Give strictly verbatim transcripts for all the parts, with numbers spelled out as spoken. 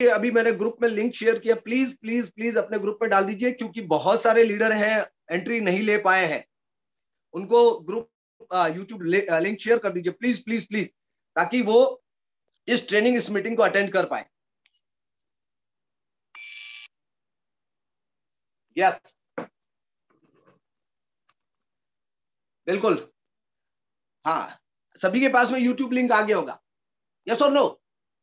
अभी मैंने ग्रुप में लिंक शेयर किया, प्लीज प्लीज प्लीज अपने ग्रुप में डाल दीजिए, क्योंकि बहुत सारे लीडर हैं एंट्री नहीं ले पाए हैं, उनको ग्रुप यूट्यूब लिंक शेयर कर दीजिए प्लीज प्लीज प्लीज, ताकि वो इस ट्रेनिंग इस मीटिंग को अटेंड कर पाए। यस बिल्कुल, हाँ सभी के पास में यूट्यूब लिंक आ गया होगा। यस और नो,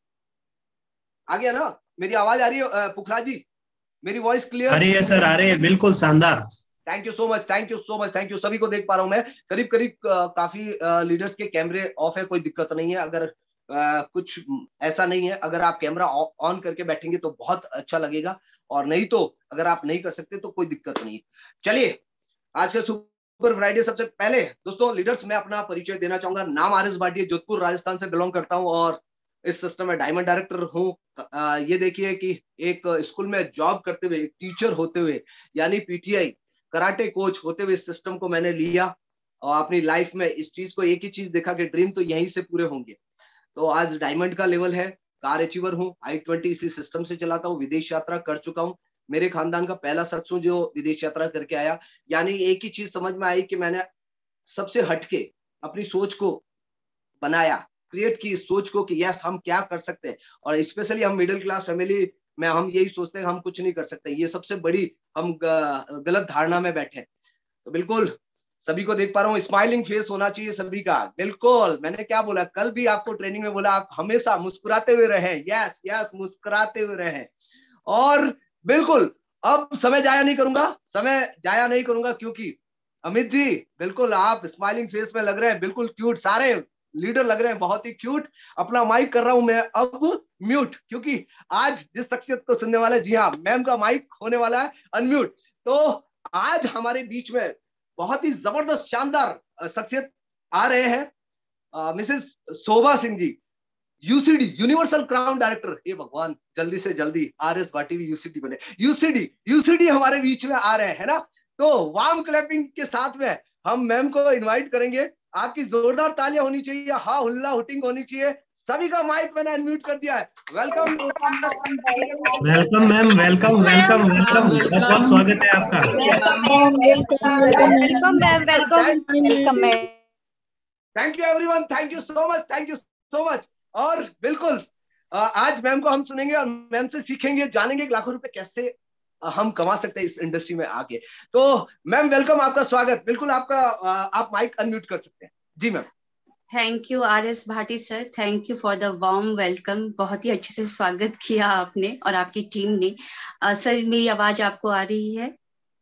आ गया ना? मेरी आवाज आ रही है पुखराज जी? मेरी वॉइस क्लियर? आ रही है सर, आ रही है, बिल्कुल शानदार। Thank you so much, thank you so much, thank you. सभी को देख पा रहा हूं मैं, करीब करीब काफी लीडर्स के कैमरे ऑफ है, कोई दिक्कत नहीं है। अगर आ, कुछ ऐसा नहीं है, अगर आप कैमरा ऑन करके बैठेंगे तो बहुत अच्छा लगेगा, और नहीं तो अगर आप नहीं कर सकते तो कोई दिक्कत नहीं है। चलिए, आज का सुपर फ्राइडे, सबसे पहले दोस्तों लीडर्स मैं अपना परिचय देना चाहूंगा। नाम आर एस भाटिया, जोधपुर राजस्थान से बिलोंग करता हूं, और इस सिस्टम में डायमंड डायरेक्टर हूं। ये देखिए कि एक स्कूल में जॉब करते हुए, एक टीचर होते हुए, यानी पीटीआई कराटे कोच होते हुए इस सिस्टम को मैंने लिया, और अपनी लाइफ में इस चीज को, एक ही चीज देखा कि ड्रीम तो यहीं से पूरे होंगे। तो आज डायमंड का लेवल है, कार अचीवर हूँ, आई ट्वेंटी इसी सिस्टम से चलाता हूँ, विदेश यात्रा कर चुका हूँ, मेरे खानदान का पहला शख्स हूँ जो विदेश यात्रा करके आया। यानी एक ही चीज समझ में आई कि मैंने सबसे हटके अपनी सोच को बनाया, क्रिएट की इस सोच को कि यस हम क्या कर सकते हैं, और स्पेशली हम मिडिल क्लास फैमिली में हम यही सोचते हैं हम कुछ नहीं कर सकते, ये सबसे बड़ी हम गलत धारणा में बैठे। तो बिल्कुल सभी को देख पा रहा हूँ, स्माइलिंग फेस होना चाहिए सभी का। बिल्कुल, मैंने क्या बोला कल भी आपको ट्रेनिंग में बोला, आप हमेशा मुस्कुराते हुए रहें। यस यस, मुस्कुराते हुए रहें। और बिल्कुल अब समय जाया नहीं करूंगा, समय जाया नहीं करूंगा, क्योंकि अमित जी बिल्कुल आप स्माइलिंग फेस में लग रहे हैं, बिल्कुल क्यूट, सारे लीडर लग रहे हैं बहुत ही क्यूट। अपना माइक कर रहा हूं मैं अब म्यूट, क्योंकि आज जिस शख्सियत को सुनने वाला है, जी हाँ, मैम का माइक होने वाला है अनम्यूट। तो आज हमारे बीच में बहुत ही जबरदस्त शानदार शख्सियत आ रहे हैं, Mrs Shobha Singh ji, UCD universal crown director. हे भगवान, जल्दी से जल्दी आर एस भाटी भी यूसीडी बने, यूसीडी यूसीडी हमारे बीच में आ रहे हैं, है ना? तो वार्म क्लैपिंग के साथ में हम मैम को इनवाइट करेंगे। आपकी जोरदार तालियां होनी चाहिए, हा हुल्ला हुटिंग होनी चाहिए। सभी का माइक मैंने अनम्यूट कर दिया है। Welcome welcome ma'am, welcome welcome welcome, बहुत बहुत स्वागत है आपका। Thank you everyone, thank you so much, thank you so much. और बिल्कुल आज मैम को हम सुनेंगे और मैम से सीखेंगे, जानेंगे लाखों रुपए कैसे हम कमा सकते हैं इस इंडस्ट्री में आके। तो मैम वेलकम, आपका स्वागत। बिल्कुल आपका, आप माइक अनम्यूट कर सकते हैं। जी ma'am. Thank you R S Bhati sir, thank you for the warm welcome. बहुत ही अच्छे से स्वागत किया आपने और आपकी टीम ने। uh, सर मेरी आवाज आपको आ रही है?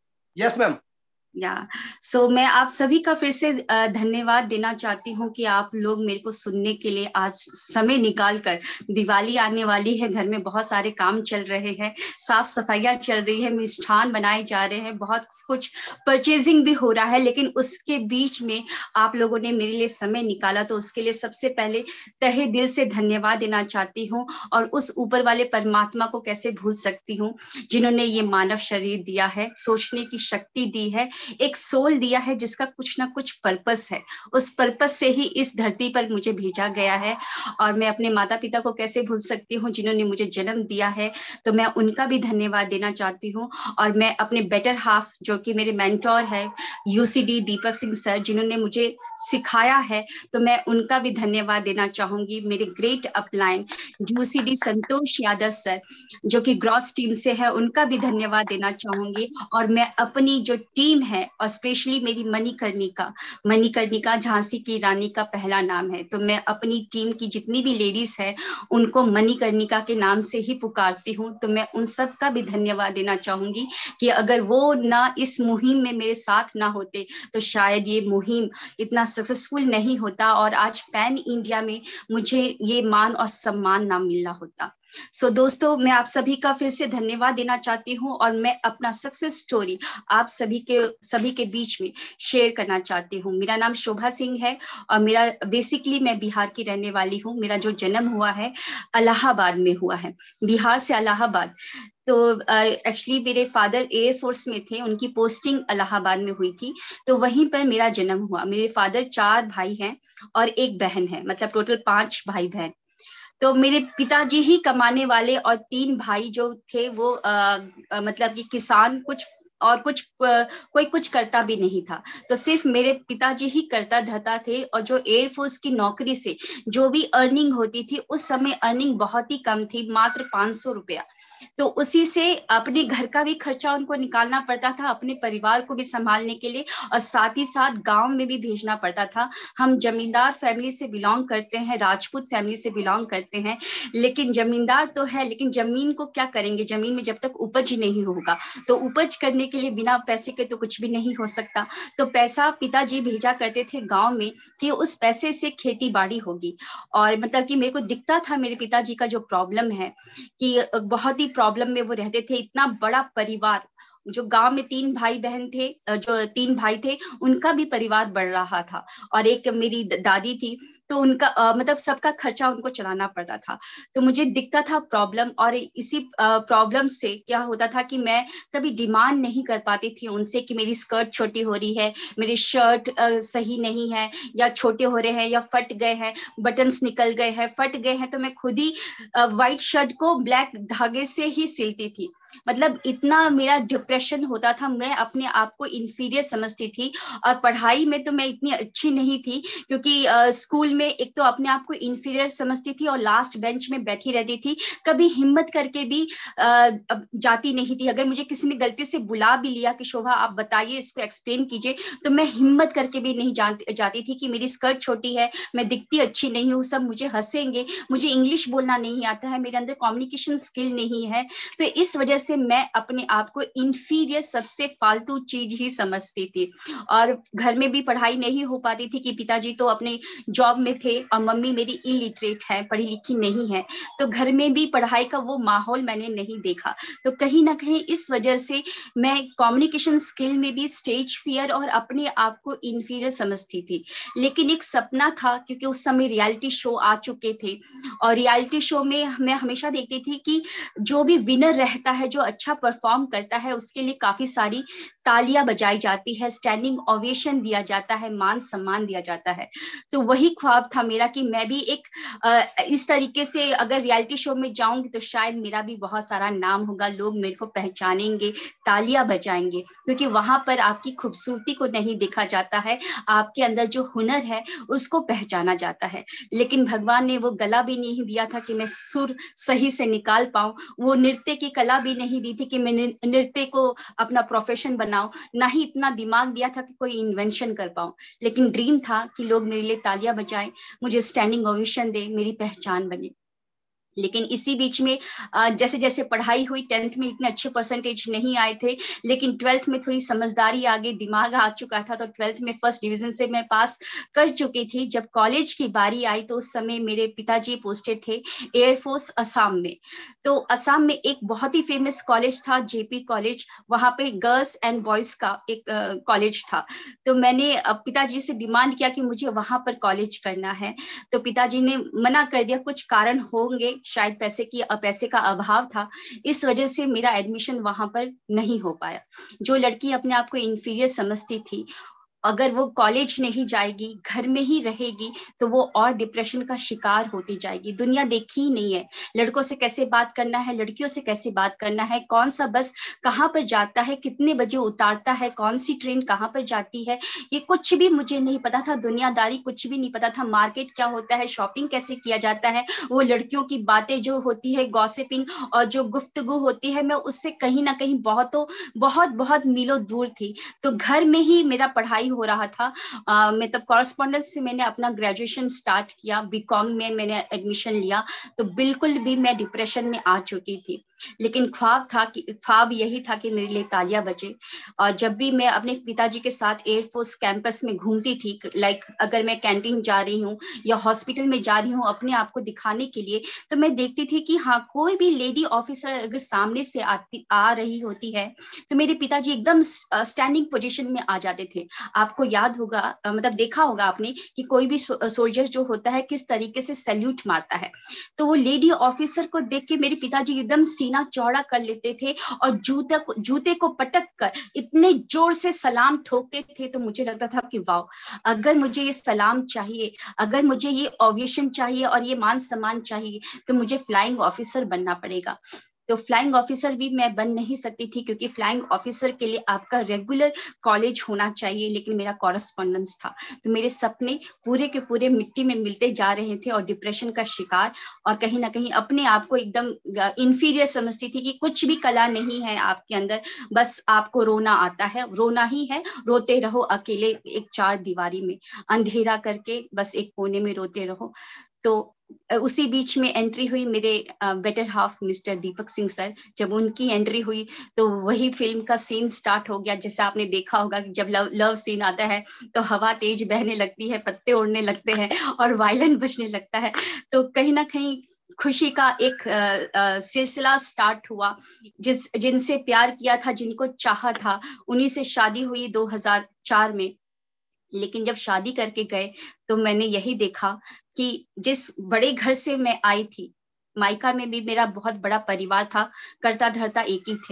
Yes ma'am. Yeah so so, मैं आप सभी का फिर से धन्यवाद देना चाहती हूँ कि आप लोग मेरे को सुनने के लिए आज समय निकाल कर, दिवाली आने वाली है, घर में बहुत सारे काम चल रहे हैं, साफ सफाइयाँ चल रही है, मिष्ठान बनाए जा रहे हैं, बहुत कुछ परचेजिंग भी हो रहा है, लेकिन उसके बीच में आप लोगों ने मेरे लिए समय निकाला, तो उसके लिए सबसे पहले तहे दिल से धन्यवाद देना चाहती हूँ। और उस ऊपर वाले परमात्मा को कैसे भूल सकती हूँ, जिन्होंने ये मानव शरीर दिया है, सोचने की शक्ति दी है, एक सोल दिया है जिसका कुछ ना कुछ पर्पस है, उस पर्पस से ही इस धरती पर मुझे भेजा गया है। और मैं अपने माता पिता को कैसे भूल सकती हूँ जिन्होंने मुझे जन्म दिया है, तो मैं उनका भी धन्यवाद देना चाहती हूँ। और मैं अपने बेटर हाफ जो कि मेरे मेंटोर है यूसीडी दीपक सिंह सर, जिन्होंने मुझे सिखाया है, तो मैं उनका भी धन्यवाद देना चाहूंगी। मेरे great upline UCD Santosh Yadav sir जो कि ग्रॉस टीम से है, उनका भी धन्यवाद देना चाहूंगी। और मैं अपनी जो टीम है, और स्पेशली मेरी मणिकर्णिका, मणिकर्णिका झांसी की रानी का पहला नाम है, तो मैं अपनी टीम की जितनी भी लेडीज है उनको मणिकर्णिका के नाम से ही पुकारती हूँ। तो मैं उन सब का भी धन्यवाद देना चाहूंगी कि अगर वो ना इस मुहिम में मेरे साथ ना होते तो शायद ये मुहिम इतना सक्सेसफुल नहीं होता और आज पैन इंडिया में मुझे ये मान और सम्मान ना मिलना होता। सो so, दोस्तों मैं आप सभी का फिर से धन्यवाद देना चाहती हूँ और मैं अपना सक्सेस स्टोरी आप सभी के सभी के बीच में शेयर करना चाहती हूँ। मेरा नाम शोभा सिंह है और मेरा बेसिकली मैं बिहार की रहने वाली हूँ। मेरा जो जन्म हुआ है इलाहाबाद में हुआ है, बिहार से इलाहाबाद। तो एक्चुअली uh, मेरे फादर एयरफोर्स में थे, उनकी पोस्टिंग इलाहाबाद में हुई थी, तो वहीं पर मेरा जन्म हुआ। मेरे फादर चार भाई हैं और एक बहन है, मतलब टोटल पांच भाई बहन। तो मेरे पिताजी ही कमाने वाले और तीन भाई जो थे वो आ, आ, मतलब कि किसान, कुछ और कुछ कोई कुछ करता भी नहीं था। तो सिर्फ मेरे पिताजी ही करता धरता थे, और जो एयरफोर्स की नौकरी से जो भी अर्निंग होती थी, उस समय अर्निंग बहुत ही कम थी, मात्र पांच सौ रुपया। तो उसी से अपने घर का भी खर्चा उनको निकालना पड़ता था, अपने परिवार को भी संभालने के लिए, और साथ ही साथ गांव में भी भेजना पड़ता था। हम जमींदार फैमिली से बिलोंग करते हैं, राजपूत फैमिली से बिलोंग करते हैं, लेकिन जमींदार तो है, लेकिन जमीन को क्या करेंगे, जमीन में जब तक उपज ही नहीं होगा, तो उपज करने के लिए बिना पैसे के तो कुछ भी नहीं हो सकता। तो पैसा पिताजी भेजा करते थे गांव में कि उस पैसे से खेती बाड़ी होगी। और मतलब कि मेरे को दिखता था मेरे पिताजी का जो प्रॉब्लम है, कि बहुत ही प्रॉब्लम में वो रहते थे। इतना बड़ा परिवार, जो गांव में तीन भाई बहन थे, जो तीन भाई थे, उनका भी परिवार बढ़ रहा था, और एक मेरी दादी थी, तो उनका आ, मतलब सबका खर्चा उनको चलाना पड़ता था। तो मुझे दिखता था प्रॉब्लम, और इसी प्रॉब्लम से क्या होता था कि मैं कभी डिमांड नहीं कर पाती थी उनसे कि मेरी स्कर्ट छोटी हो रही है, मेरी शर्ट आ, सही नहीं है, या छोटे हो रहे हैं, या फट गए हैं, बटन्स निकल गए हैं, फट गए हैं, तो मैं खुद ही व्हाइट शर्ट को ब्लैक धागे से ही सिलती थी। मतलब इतना मेरा डिप्रेशन होता था, मैं अपने आप को इंफीरियर समझती थी। और पढ़ाई में तो मैं इतनी अच्छी नहीं थी, क्योंकि आ, स्कूल में एक तो अपने आप को इंफीरियर समझती थी, और लास्ट बेंच में बैठी रहती थी, कभी हिम्मत करके भी आ, जाती नहीं थी। अगर मुझे किसी ने गलती से बुला भी लिया कि शोभा आप बताइए, इसको एक्सप्लेन कीजिए, तो मैं हिम्मत करके भी नहीं जाती थी कि मेरी स्कर्ट छोटी है, मैं दिखती अच्छी नहीं हूँ, सब मुझे हंसेंगे, मुझे इंग्लिश बोलना नहीं आता है, मेरे अंदर कम्युनिकेशन स्किल नहीं है। तो इस वजह से मैं अपने आप को इंफीरियर, सबसे फालतू चीज ही समझती थी। और घर में भी पढ़ाई नहीं हो पाती थी कि पिताजी तो अपने जॉब में थे, और मम्मी मेरी इलिटरेट है, पढ़ी लिखी नहीं है, तो घर में भी पढ़ाई का वो माहौल मैंने नहीं देखा। तो कहीं ना कहीं इस वजह से मैं कम्युनिकेशन स्किल में भी स्टेज फियर और अपने आप को इंफीरियर समझती थी। लेकिन एक सपना था, क्योंकि उस समय रियलिटी शो आ चुके थे, और रियलिटी शो में मैं हमेशा देखती थी कि जो भी विनर रहता है, जो अच्छा परफॉर्म करता है, उसके लिए काफी सारी तालियां बजाई जाती है, स्टैंडिंग ओवेशन दिया जाता है, मान सम्मान दिया जाता है। तो वही ख्वाब था मेरा कि मैं भी एक आ, इस तरीके से अगर रियलिटी शो में जाऊंगी तो शायद मेरा भी बहुत सारा नाम होगा, लोग मेरे को पहचानेंगे, तालियां बजाएंगे, क्योंकि वहां पर आपकी खूबसूरती को नहीं देखा जाता है, आपके अंदर जो हुनर है उसको पहचाना जाता है। लेकिन भगवान ने वो गला भी नहीं दिया था कि मैं सुर सही से निकाल पाऊं, वो नृत्य की कला भी नहीं दी थी कि मैं नृत्य को अपना प्रोफेशन बनाऊं, ना ही इतना दिमाग दिया था कि कोई इन्वेंशन कर पाऊं। लेकिन ड्रीम था कि लोग मेरे लिए तालियां बजाएं, मुझे स्टैंडिंग ओवेशन दे, मेरी पहचान बने। लेकिन इसी बीच में जैसे जैसे पढ़ाई हुई, टेंथ में इतने अच्छे परसेंटेज नहीं आए थे, लेकिन ट्वेल्थ में थोड़ी समझदारी आ गई, दिमाग आ चुका था, तो ट्वेल्थ में फर्स्ट डिवीजन से मैं पास कर चुकी थी। जब कॉलेज की बारी आई तो उस समय मेरे पिताजी पोस्टेड थे एयरफोर्स असम में। तो असम में एक बहुत ही फेमस कॉलेज था, जेपी कॉलेज, वहां पे गर्ल्स एंड बॉयज का एक कॉलेज था। तो मैंने पिताजी से डिमांड किया कि मुझे वहां पर कॉलेज करना है, तो पिताजी ने मना कर दिया, कुछ कारण होंगे, शायद पैसे की पैसे का अभाव था, इस वजह से मेरा एडमिशन वहां पर नहीं हो पाया। जो लड़की अपने आप को इंफीरियर समझती थी, अगर वो कॉलेज नहीं जाएगी, घर में ही रहेगी, तो वो और डिप्रेशन का शिकार होती जाएगी। दुनिया देखी ही नहीं है, लड़कों से कैसे बात करना है, लड़कियों से कैसे बात करना है, कौन सा बस कहाँ पर जाता है, कितने बजे उतारता है, कौन सी ट्रेन कहाँ पर जाती है, ये कुछ भी मुझे नहीं पता था। दुनियादारी कुछ भी नहीं पता था, मार्केट क्या होता है, शॉपिंग कैसे किया जाता है, वो लड़कियों की बातें जो होती है, गॉसिपिंग और जो गुफ्तगू होती है, मैं उससे कहीं ना कहीं बहुत बहुत बहुत मीलों दूर थी। तो घर में ही मेरा पढ़ाई हो रहा था। uh, मैं तब कॉरेस्पॉन्डेंस से मैंने अपना ग्रेजुएशन स्टार्ट किया, बीकॉम में मैंने एडमिशन लिया, तो बिल्कुल भी मैं डिप्रेशन में आ चुकी थी। लेकिन ख्वाब था कि ख्वाब यही था कि मेरे लिए तालियां बजे। और जब भी मैं अपने पिताजी के साथ एयरफोर्स कैंपस में घूमती थी, लाइक अगर मैं कैंटीन जा रही हूँ या हॉस्पिटल में जा रही हूँ अपने आप को दिखाने के लिए, तो मैं देखती थी कि हाँ, कोई भी लेडी ऑफिसर अगर सामने से आती आ रही होती है तो मेरे पिताजी एकदम स्टैंडिंग पोजीशन में आ जाते थे, आपको याद होगा, मतलब देखा होगा आपने कि कोई भी सोल्जर जो होता है किस तरीके से सैल्यूट मारता है। तो वो लेडी ऑफिसर को देख के मेरे पिताजी एकदम सीना चौड़ा कर लेते थे और जूते को जूते को पटक कर इतने जोर से सलाम ठोकते थे। तो मुझे लगता था कि वाह, अगर मुझे ये सलाम चाहिए, अगर मुझे ये ओवेशन चाहिए और ये मान सम्मान चाहिए, तो मुझे फ्लाइंग ऑफिसर बनना पड़ेगा। तो फ्लाइंग ऑफिसर भी मैं बन नहीं सकती थी, क्योंकि फ्लाइंग ऑफिसर के लिए आपका रेगुलर कॉलेज होना चाहिए, लेकिन मेरा कॉरेस्पॉन्डेंस था। तो मेरे सपने पूरे के पूरे मिट्टी में मिलते जा रहे थे और डिप्रेशन का शिकार, और कहीं ना कहीं अपने आप को एकदम इंफीरियर समझती थी कि कुछ भी कला नहीं है आपके अंदर, बस आपको रोना आता है, रोना ही है, रोते रहो अकेले एक चार दीवारी में, अंधेरा करके बस एक कोने में रोते रहो। तो उसी बीच में एंट्री हुई मेरे better half mister Deepak Singh sir. जब उनकी एंट्री हुई तो वही फिल्म का सीन स्टार्ट हो गया। जैसे आपने देखा होगा कि जब लव लव सीन आता है तो हवा तेज बहने लगती है, पत्ते उड़ने लगते हैं और वायलिन बजने लगता है। तो कहीं ना कहीं खुशी का एक सिलसिला स्टार्ट हुआ। जिस जिनसे प्यार किया था, जिनको चाहा था, उन्हीं से शादी हुई दो हज़ार चार में। लेकिन जब शादी करके गए तो मैंने यही देखा कि जिस बड़े घर से मैं आई थी, मायका में भी मेरा बहुत बड़ा परिवार था, करता धरता एक ही थे,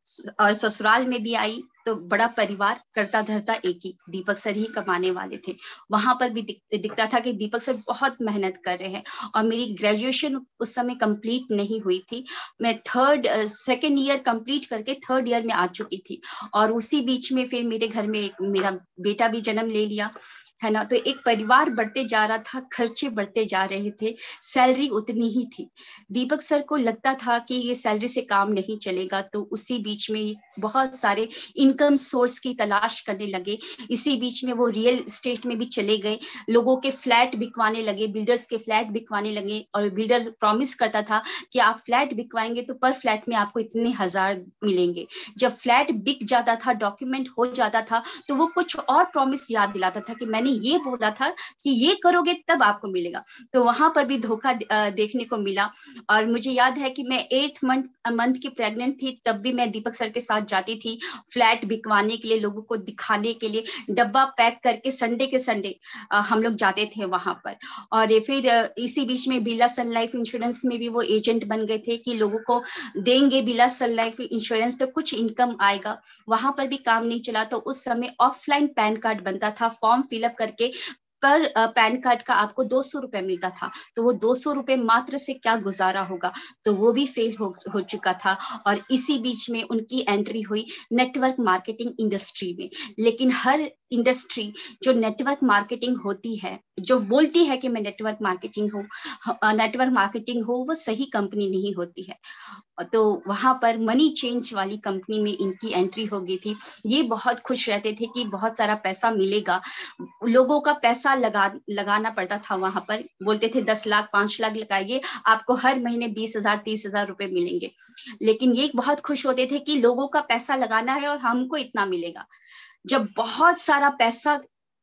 और ससुराल में भी आई तो बड़ा परिवार, करता धरता एक ही, दीपक सर ही कमाने वाले थे। वहां पर भी दिख, दिखता था कि दीपक सर बहुत मेहनत कर रहे हैं। और मेरी ग्रेजुएशन उस समय कंप्लीट नहीं हुई थी, मैं थर्ड सेकेंड ईयर कंप्लीट करके थर्ड ईयर में आ चुकी थी। और उसी बीच में फिर मेरे घर में एक मेरा बेटा भी जन्म ले लिया, है ना। तो एक परिवार बढ़ते जा रहा था, खर्चे बढ़ते जा रहे थे, सैलरी उतनी ही थी। दीपक सर को लगता था कि ये सैलरी से काम नहीं चलेगा, तो उसी बीच में बहुत सारे इनकम सोर्स की तलाश करने लगे। इसी बीच में वो रियल एस्टेट में भी चले गए, लोगों के फ्लैट बिकवाने लगे, बिल्डर्स के फ्लैट बिकवाने लगे। और बिल्डर प्रॉमिस करता था कि आप फ्लैट बिकवाएंगे तो पर फ्लैट में आपको इतने हजार मिलेंगे। जब फ्लैट बिक जाता था, डॉक्यूमेंट हो जाता था, तो वो कुछ और प्रॉमिस याद दिलाता था कि मैंने ये बोला था कि ये करोगे तब आपको मिलेगा। तो वहां पर भी धोखा देखने को मिला। और मुझे याद है कि मैं एट्थ मंथ मंथ की प्रेग्नेंट थी, तब भी मैं दीपक सर के साथ जाती थी फ्लैट बिकवाने के लिए, लोगों को दिखाने के लिए, डब्बा पैक करके संडे के संडे हम लोग जाते थे वहां पर। और फिर इसी बीच में बिरला सन लाइफ इंश्योरेंस में भी वो एजेंट बन गए थे कि लोगों को देंगे बिरला सन लाइफ इंश्योरेंस तो कुछ इनकम आएगा। वहां पर भी काम नहीं चला, तो उस समय ऑफलाइन पैन कार्ड बनता था, फॉर्म फिलअप करके पर पैन कार्ड का आपको दो सौ रुपए मिलता था। तो वो दो सौ रुपए मात्र से क्या गुजारा होगा, तो वो भी फेल हो, हो चुका था। और इसी बीच में उनकी एंट्री हुई नेटवर्क मार्केटिंग इंडस्ट्री में। लेकिन हर इंडस्ट्री जो नेटवर्क मार्केटिंग होती है, जो बोलती है कि मैं नेटवर्क मार्केटिंग हूँ नेटवर्क मार्केटिंग हो वो सही कंपनी नहीं होती है। तो वहां पर मनी चेंज वाली कंपनी में इनकी एंट्री हो गई थी। ये बहुत खुश रहते थे कि बहुत सारा पैसा मिलेगा, लोगों का पैसा लगा लगाना पड़ता था। वहां पर बोलते थे दस लाख पांच लाख लगाइए, आपको हर महीने बीस हजार तीस हजार रुपए मिलेंगे। लेकिन ये बहुत खुश होते थे कि लोगों का पैसा लगाना है और हमको इतना मिलेगा। जब बहुत सारा पैसा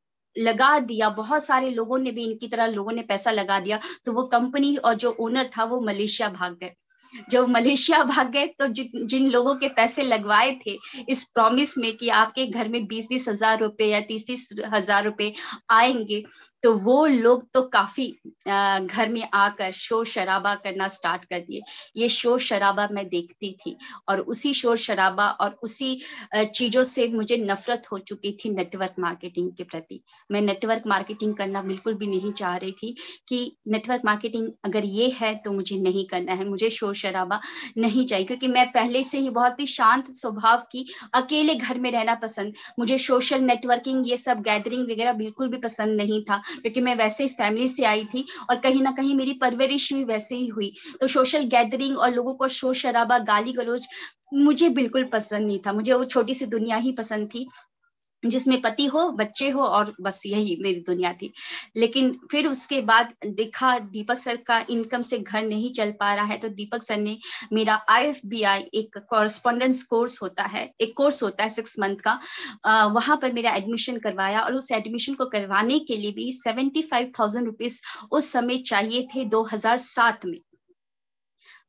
लगा दिया, बहुत सारे लोगों ने भी इनकी तरह लोगों ने पैसा लगा दिया, तो वो कंपनी और जो ओनर था वो मलेशिया भाग गए। जब मलेशिया भाग गए तो जिन जिन लोगों के पैसे लगवाए थे इस प्रॉमिस में कि आपके घर में बीस बीस हजार रुपए या तीस तीस हजार रुपए आएंगे, तो वो लोग तो काफी घर में आकर शोर शराबा करना स्टार्ट कर दिए। ये शोर शराबा मैं देखती थी और उसी शोर शराबा और उसी चीजों से मुझे नफरत हो चुकी थी नेटवर्क मार्केटिंग के प्रति। मैं नेटवर्क मार्केटिंग करना बिल्कुल भी नहीं चाह रही थी कि नेटवर्क मार्केटिंग अगर ये है तो मुझे नहीं करना है, मुझे शोर शराबा नहीं चाहिए। क्योंकि मैं पहले से ही बहुत ही शांत स्वभाव की, अकेले घर में रहना पसंद, मुझे सोशल नेटवर्किंग ये सब गैदरिंग वगैरह बिल्कुल भी पसंद नहीं था, क्योंकि मैं वैसे फैमिली से आई थी और कहीं ना कहीं मेरी परवरिश भी वैसे ही हुई। तो सोशल गैदरिंग और लोगों को शोर शराबा गाली गलौज मुझे बिल्कुल पसंद नहीं था। मुझे वो छोटी सी दुनिया ही पसंद थी जिसमें पति हो, बच्चे हो और बस यही मेरी दुनिया थी। लेकिन फिर उसके बाद देखा दीपक सर का इनकम से घर नहीं चल पा रहा है, तो दीपक सर ने मेरा आई एफ बी आई एक कॉरेस्पॉन्डेंस कोर्स होता है, एक कोर्स होता है सिक्स मंथ का, आ, वहां पर मेरा एडमिशन करवाया। और उस एडमिशन को करवाने के लिए भी सेवेंटी फाइव थाउजेंड रुपीज उस समय चाहिए थे, दो हजार सात में।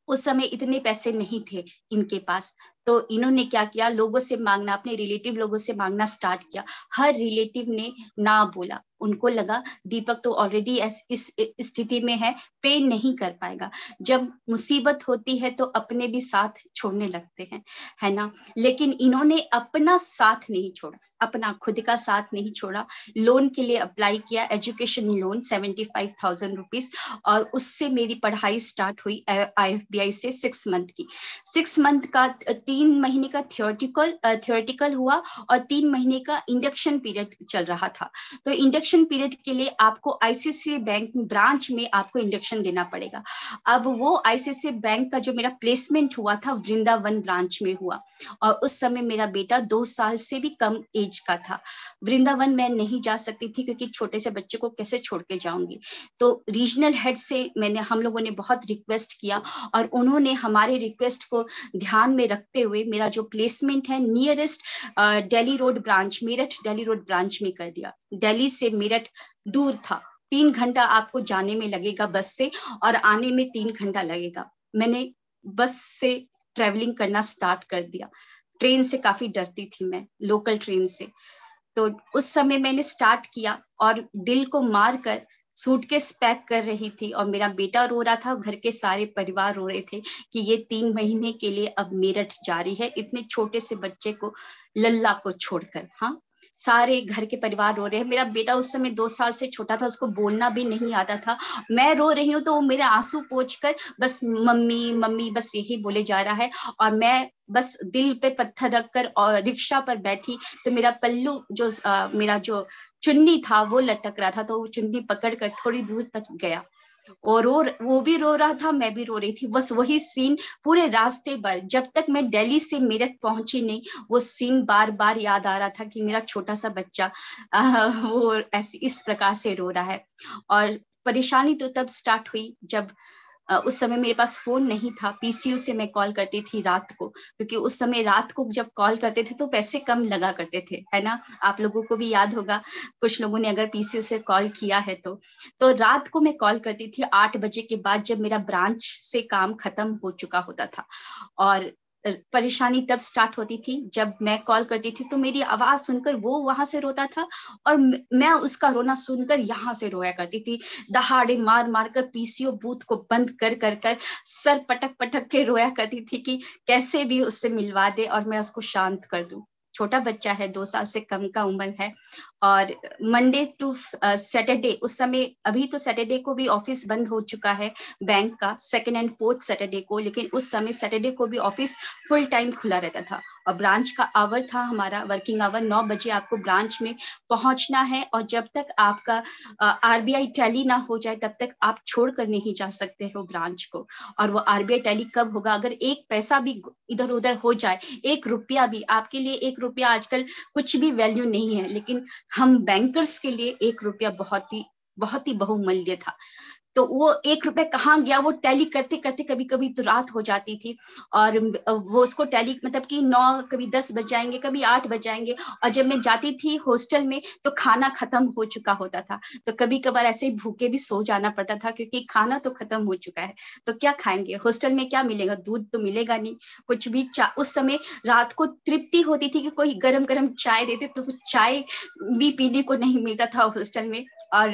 उस समय इतने पैसे नहीं थे इनके पास, तो इन्होंने क्या किया, लोगों से मांगना, अपने रिलेटिव लोगों से मांगना स्टार्ट किया। हर रिलेटिव ने ना बोला, उनको लगा दीपक तो ऑलरेडी इस स्थिति में है, पे नहीं कर पाएगा। जब मुसीबत होती है तो अपने भी साथ छोड़ने लगते हैं, है ना। लेकिन इन्होंने अपना साथ नहीं छोड़ा, अपना खुद का साथ नहीं छोड़ा। लोन के लिए अप्लाई किया, education loan seventy five thousand rupees, और उससे मेरी पढ़ाई स्टार्ट हुई आई एफ बी आई से सिक्स मंथ की। सिक्स मंथ का तीन महीने का थियोरटिकल थियोरटिकल हुआ और तीन महीने का इंडक्शन पीरियड चल रहा था। तो इंडक्शन पीरियड के लिए आपको आई सी आई सी आई बैंक ब्रांच में आपको इंडक्शन देना पड़ेगा। अब वो आई सी आई सी आई बैंक का जो मेरा प्लेसमेंट हुआ था वृंदावन ब्रांच में हुआ, और उस समय मेरा बेटा दो साल से भी कम एज का था। वृंदावन मैं नहीं जा सकती थी क्योंकि छोटे से बच्चे को कैसे छोड़ के जाऊंगी। तो रीजनल हेड से मैंने हम लोगों ने बहुत रिक्वेस्ट किया, और उन्होंने हमारे रिक्वेस्ट को ध्यान में रखते हुए मेरा जो प्लेसमेंट है nearest Delhi road branch, Meerut Delhi road branch में कर दिया। दिल्ली से मेरठ दूर था, तीन घंटा आपको जाने में लगेगा बस से, और आने में तीन घंटा लगेगा। मैंने बस से ट्रेवलिंग करना स्टार्ट कर दिया। ट्रेन से काफी डरती थी मैं, लोकल ट्रेन से। तो उस समय मैंने स्टार्ट किया और दिल को मार कर सूटकेस पैक कर रही थी, और मेरा बेटा रो रहा था, घर के सारे परिवार रो रहे थे कि ये तीन महीने के लिए अब मेरठ जा रही है, इतने छोटे से बच्चे को, लल्ला को छोड़कर। हाँ, सारे घर के परिवार रो रहे हैं। मेरा बेटा उस समय दो साल से छोटा था, उसको बोलना भी नहीं आता था। मैं रो रही हूँ तो वो मेरे आंसू पोंछकर बस मम्मी मम्मी बस यही बोले जा रहा है, और मैं बस दिल पे पत्थर रखकर और रिक्शा पर बैठी। तो मेरा पल्लू जो आ, मेरा जो चुन्नी था वो लटक रहा था, तो वो चुन्नी पकड़कर थोड़ी दूर तक गया, और रो वो भी रो रहा था, मैं भी रो रही थी। बस वही सीन पूरे रास्ते भर, जब तक मैं दिल्ली से मेरठ पहुंची नहीं, वो सीन बार बार याद आ रहा था कि मेरा छोटा सा बच्चा आ, वो ऐसे इस प्रकार से रो रहा है। और परेशानी तो तब स्टार्ट हुई जब उस समय मेरे पास फोन नहीं था, पी सी यू से मैं कॉल करती थी रात को, क्योंकि उस समय रात को जब कॉल करते थे तो पैसे कम लगा करते थे, है ना। आप लोगों को भी याद होगा, कुछ लोगों ने अगर पी सी यू से कॉल किया है तो तो रात को मैं कॉल करती थी आठ बजे के बाद, जब मेरा ब्रांच से काम खत्म हो चुका होता था। और परेशानी तब स्टार्ट होती थी जब मैं कॉल करती थी तो मेरी आवाज सुनकर वो वहां से रोता था, और मैं उसका रोना सुनकर यहाँ से रोया करती थी। दहाड़े मार मार कर पी सी यू बूथ को बंद कर कर कर सर पटक पटक के रोया करती थी कि कैसे भी उससे मिलवा दे और मैं उसको शांत कर दूं। छोटा बच्चा है, दो साल से कम का उम्र है। और मंडे टू सैटरडे, उस समय अभी तो सैटरडे को भी ऑफिस बंद हो चुका है बैंक का, सेकेंड एंड फोर्थ सैटरडे को, लेकिन उस समय सैटरडे को भी ऑफिस फुल टाइम खुला रहता था। और ब्रांच का आवर था हमारा, वर्किंग आवर, नौ बजे आपको ब्रांच में पहुंचना है, और जब तक आपका आर बी आई टैली ना हो जाए तब तक आप छोड़ कर नहीं जा सकते हो ब्रांच को। और वो आर बी आई टैली कब होगा, अगर एक पैसा भी इधर उधर हो जाए, एक रुपया भी, आपके लिए एक रुपया आजकल कुछ भी वैल्यू नहीं है, लेकिन हम बैंकर्स के लिए एक रुपया बहुत ही बहुत ही बहुमूल्य था। तो वो एक रुपए कहाँ गया, वो टैली करते करते कभी कभी तो रात हो जाती थी, और वो उसको टैली मतलब कि नौ कभी दस बज जाएंगे, कभी आठ बज जाएंगे। और जब मैं जाती थी हॉस्टल में तो खाना खत्म हो चुका होता था, तो कभी कभार ऐसे ही भूखे भी सो जाना पड़ता था, क्योंकि खाना तो खत्म हो चुका है। तो क्या खाएंगे, हॉस्टल में क्या मिलेगा, दूध तो मिलेगा नहीं, कुछ भी। उस समय रात को तृप्ति होती थी कि कोई गरम गरम चाय देते, तो चाय भी पीने को नहीं मिलता था हॉस्टल में। और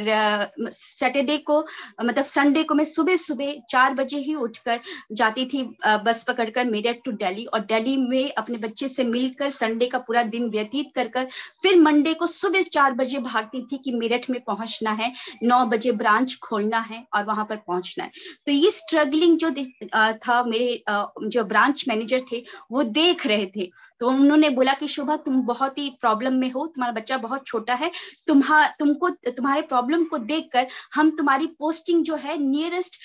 सैटरडे को मतलब संडे को मैं सुबह सुबह चार बजे ही उठकर जाती थी बस पकड़कर मेरठ टू दिल्ली, और दिल्ली में अपने बच्चे से मिलकर संडे का पूरा दिन व्यतीत कर कर फिर मंडे को सुबह चार बजे भागती थी कि मेरठ में पहुंचना है, नौ बजे ब्रांच खोलना है और वहां पर पहुंचना है। तो ये स्ट्रगलिंग जो था, मेरे जो ब्रांच मैनेजर थे वो देख रहे थे। तो उन्होंने बोला कि शोभा, तुम बहुत ही प्रॉब्लम में हो, तुम्हारा बच्चा बहुत छोटा है, तुम्हारा तुमको तुम्हारे प्रॉब्लम को देखकर हम तुम्हारी पोस्टिंग जो है नियरेस्ट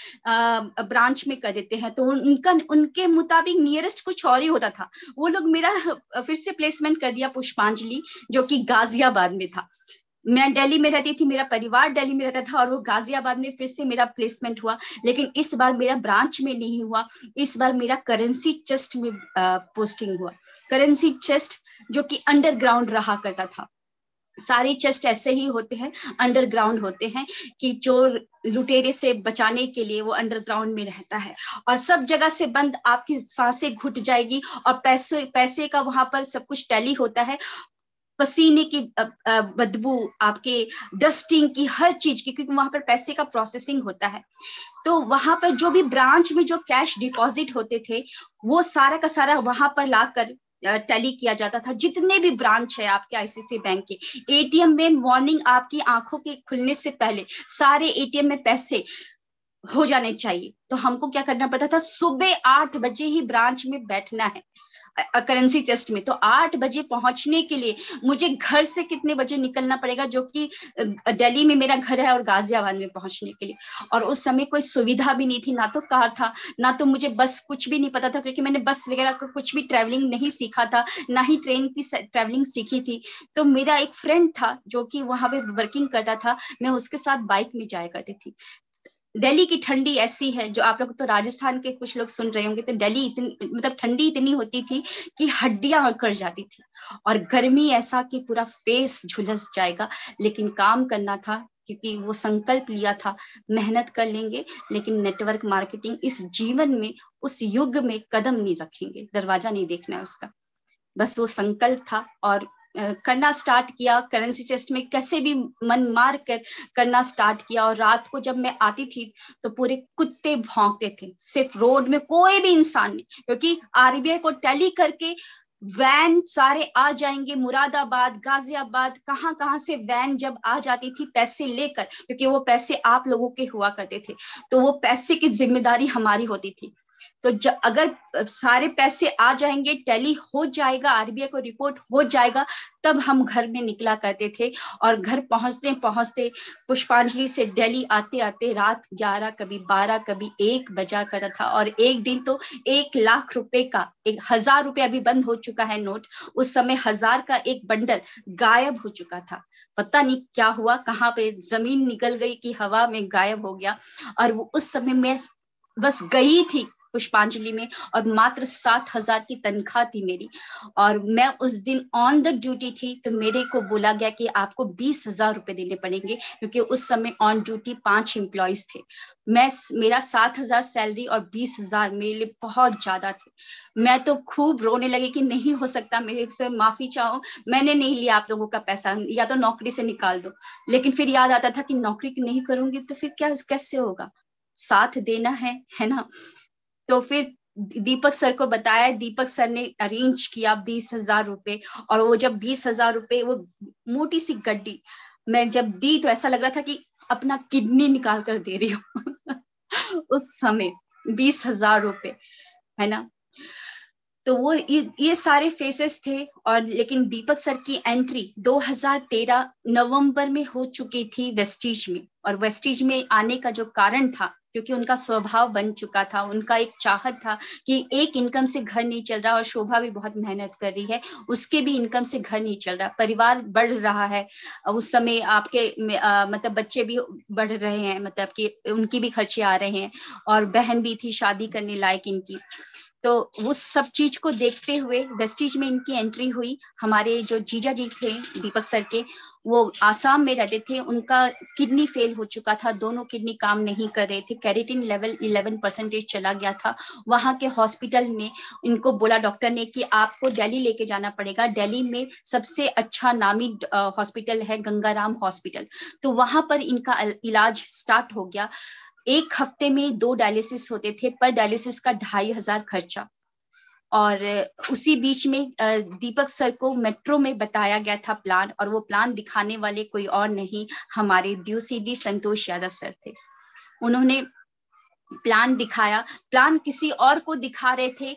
ब्रांच में कर देते हैं। तो उनका उनके मुताबिक नियरेस्ट कुछ और ही होता था। वो लोग मेरा फिर से प्लेसमेंट कर दिया पुष्पांजलि, जो कि गाजियाबाद में था। मैं दिल्ली में रहती थी, मेरा परिवार दिल्ली में रहता था, और वो गाजियाबाद में फिर से मेरा प्लेसमेंट हुआ। लेकिन इस बार मेरा ब्रांच में नहीं हुआ, इस बार मेरा करेंसी चेस्ट में पोस्टिंग हुआ। करेंसी चेस्ट जो कि अंडरग्राउंड रहा करता था, सारे चेस्ट ऐसे ही होते हैं, अंडरग्राउंड होते हैं कि चोर लुटेरे से बचाने के लिए वो अंडरग्राउंड में रहता है, और सब जगह से बंद, आपकी सांसें घुट जाएगी, और पैसे पैसे का वहां पर सब कुछ टैली होता है, पसीने की बदबू, आपके डस्टिंग की, हर चीज की, क्योंकि वहां पर पैसे का प्रोसेसिंग होता है। तो वहां पर जो भी ब्रांच में जो कैश डिपॉजिट होते थे वो सारा का सारा वहां पर लाकर टैली किया जाता था। जितने भी ब्रांच है आपके आईसीआईसीआई बैंक के, एटीएम में मॉर्निंग आपकी आंखों के खुलने से पहले सारे एटीएम में पैसे हो जाने चाहिए। तो हमको क्या करना पड़ता था, सुबह आठ बजे ही ब्रांच में बैठना है करेंसी चेस्ट में। तो आठ बजे पहुंचने के लिए मुझे घर से कितने बजे निकलना पड़ेगा, जो कि दिल्ली में मेरा घर है, और गाजियाबाद में पहुंचने के लिए। और उस समय कोई सुविधा भी नहीं थी, ना तो कार था, ना तो मुझे बस, कुछ भी नहीं पता था, क्योंकि मैंने बस वगैरह का कुछ भी ट्रैवलिंग नहीं सीखा था, ना ही ट्रेन की ट्रैवलिंग सीखी थी। तो मेरा एक फ्रेंड था जो कि वहां पे वर्किंग करता था, मैं उसके साथ बाइक में जाया करती थी। दिल्ली की ठंडी ऐसी है, जो आप लोग तो राजस्थान के कुछ लोग सुन रहे होंगे, तो दिल्ली इतनी मतलब ठंडी इतनी होती थी कि हड्डियां अकड़ जाती थी, और गर्मी ऐसा कि पूरा फेस झुलस जाएगा। लेकिन काम करना था, क्योंकि वो संकल्प लिया था, मेहनत कर लेंगे, लेकिन नेटवर्क मार्केटिंग इस जीवन में, उस युग में कदम नहीं रखेंगे, दरवाजा नहीं देखना है उसका। बस वो संकल्प था, और करना स्टार्ट किया। करेंसी चेस्ट में कैसे भी मन मार कर करना स्टार्ट किया, और रात को जब मैं आती थी तो पूरे कुत्ते भौंकते थे, सिर्फ रोड में कोई भी इंसान नहीं, क्योंकि आरबीआई को टैली करके वैन सारे आ जाएंगे, मुरादाबाद, गाजियाबाद, कहां कहां से वैन जब आ जाती थी पैसे लेकर, क्योंकि वो पैसे आप लोगों के हुआ करते थे, तो वो पैसे की जिम्मेदारी हमारी होती थी। तो अगर सारे पैसे आ जाएंगे, टैली हो जाएगा, आरबीआई को रिपोर्ट हो जाएगा, तब हम घर में निकला करते थे। और घर पहुंचते पहुंचते पुष्पांजलि से दिल्ली आते आते रात ग्यारह, कभी बारह, कभी एक बजा करता था। और एक दिन तो एक लाख रुपए का, एक हजार रुपया अभी बंद हो चुका है नोट, उस समय हजार का एक बंडल गायब हो चुका था। पता नहीं क्या हुआ, कहाँ पे जमीन निकल गई कि हवा में गायब हो गया। और वो उस समय मैं बस गई थी पुष्पांजलि में, और मात्र सात हजार की तनख्वाह थी मेरी, और मैं उस दिन ऑन द ड्यूटी थी। तो मेरे को बोला गया कि आपको बीस हजार रुपए देने पड़ेंगे, क्योंकि उस समय ऑन ड्यूटी पांच एम्प्लॉयज थे। मैं मेरा सात हजार सैलरी और बीस हजार मेरे लिए बहुत ज्यादा थे। मैं तो खूब रोने लगी कि नहीं हो सकता, मेरे से माफी चाहो, मैंने नहीं लिया आप लोगों का पैसा, या तो नौकरी से निकाल दो। लेकिन फिर याद आता था कि नौकरी नहीं करूंगी तो फिर क्या, कैसे होगा, साथ देना है है ना। तो फिर दीपक सर को बताया, दीपक सर ने अरेंज किया बीस हजार रुपए। और वो जब बीस हजार रुपए, वो मोटी सी गड्डी मैं जब दी, तो ऐसा लग रहा था कि अपना किडनी निकाल कर दे रही हूँ उस समय बीस हजार रुपए, है ना। तो वो ये, ये सारे फेसेस थे। और लेकिन दीपक सर की एंट्री दो हज़ार तेरह नवंबर में हो चुकी थी वेस्टीज में। और वेस्टीज में आने का जो कारण था, क्योंकि उनका स्वभाव बन चुका था, उनका एक चाहत था कि एक इनकम से घर नहीं चल रहा, और शोभा भी बहुत मेहनत कर रही है, उसके भी इनकम से घर नहीं चल रहा, परिवार बढ़ रहा है। उस समय आपके आ, मतलब बच्चे भी बढ़ रहे हैं, मतलब कि उनकी भी खर्चे आ रहे हैं, और बहन भी थी शादी करने लायक इनकी। तो उस सब चीज को देखते हुए वेस्टीज में इनकी एंट्री हुई। हमारे जो जीजा जी थे दीपक सर के, वो आसाम में रहते थे, उनका किडनी फेल हो चुका था, दोनों किडनी काम नहीं कर रहे थे, कैरेटिन लेवल ग्यारह परसेंटेज चला गया था। वहां के हॉस्पिटल ने इनको बोला, डॉक्टर ने, कि आपको दिल्ली लेके जाना पड़ेगा, दिल्ली में सबसे अच्छा नामी हॉस्पिटल है गंगाराम हॉस्पिटल। तो वहां पर इनका इलाज स्टार्ट हो गया। एक हफ्ते में दो डायलिसिस होते थे, पर डायलिसिस का ढाई हजार खर्चा। और उसी बीच में दीपक सर को मेट्रो में बताया गया था प्लान, और वो प्लान दिखाने वाले कोई और नहीं, हमारे ड्यूसीडी संतोष यादव सर थे। उन्होंने प्लान दिखाया। प्लान किसी और को दिखा रहे थे,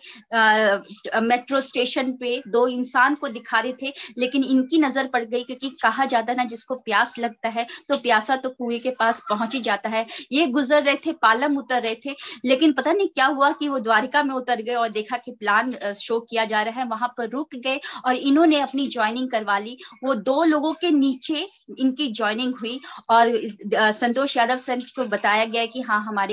आ, मेट्रो स्टेशन पे दो इंसान को दिखा रहे थे, लेकिन इनकी नजर पड़ गई, क्योंकि कहा जाता है ना, जिसको प्यास लगता है तो प्यासा तो कुएं के पास पहुंच ही जाता है। ये गुजर रहे थे, पालम उतर रहे थे, लेकिन पता नहीं क्या हुआ कि वो द्वारिका में उतर गए और देखा कि प्लान शो किया जा रहा है, वहां पर रुक गए और इन्होंने अपनी ज्वाइनिंग करवा ली। वो दो लोगों के नीचे इनकी ज्वाइनिंग हुई, और संतोष यादव सर को बताया गया कि हाँ, हमारे घर में एक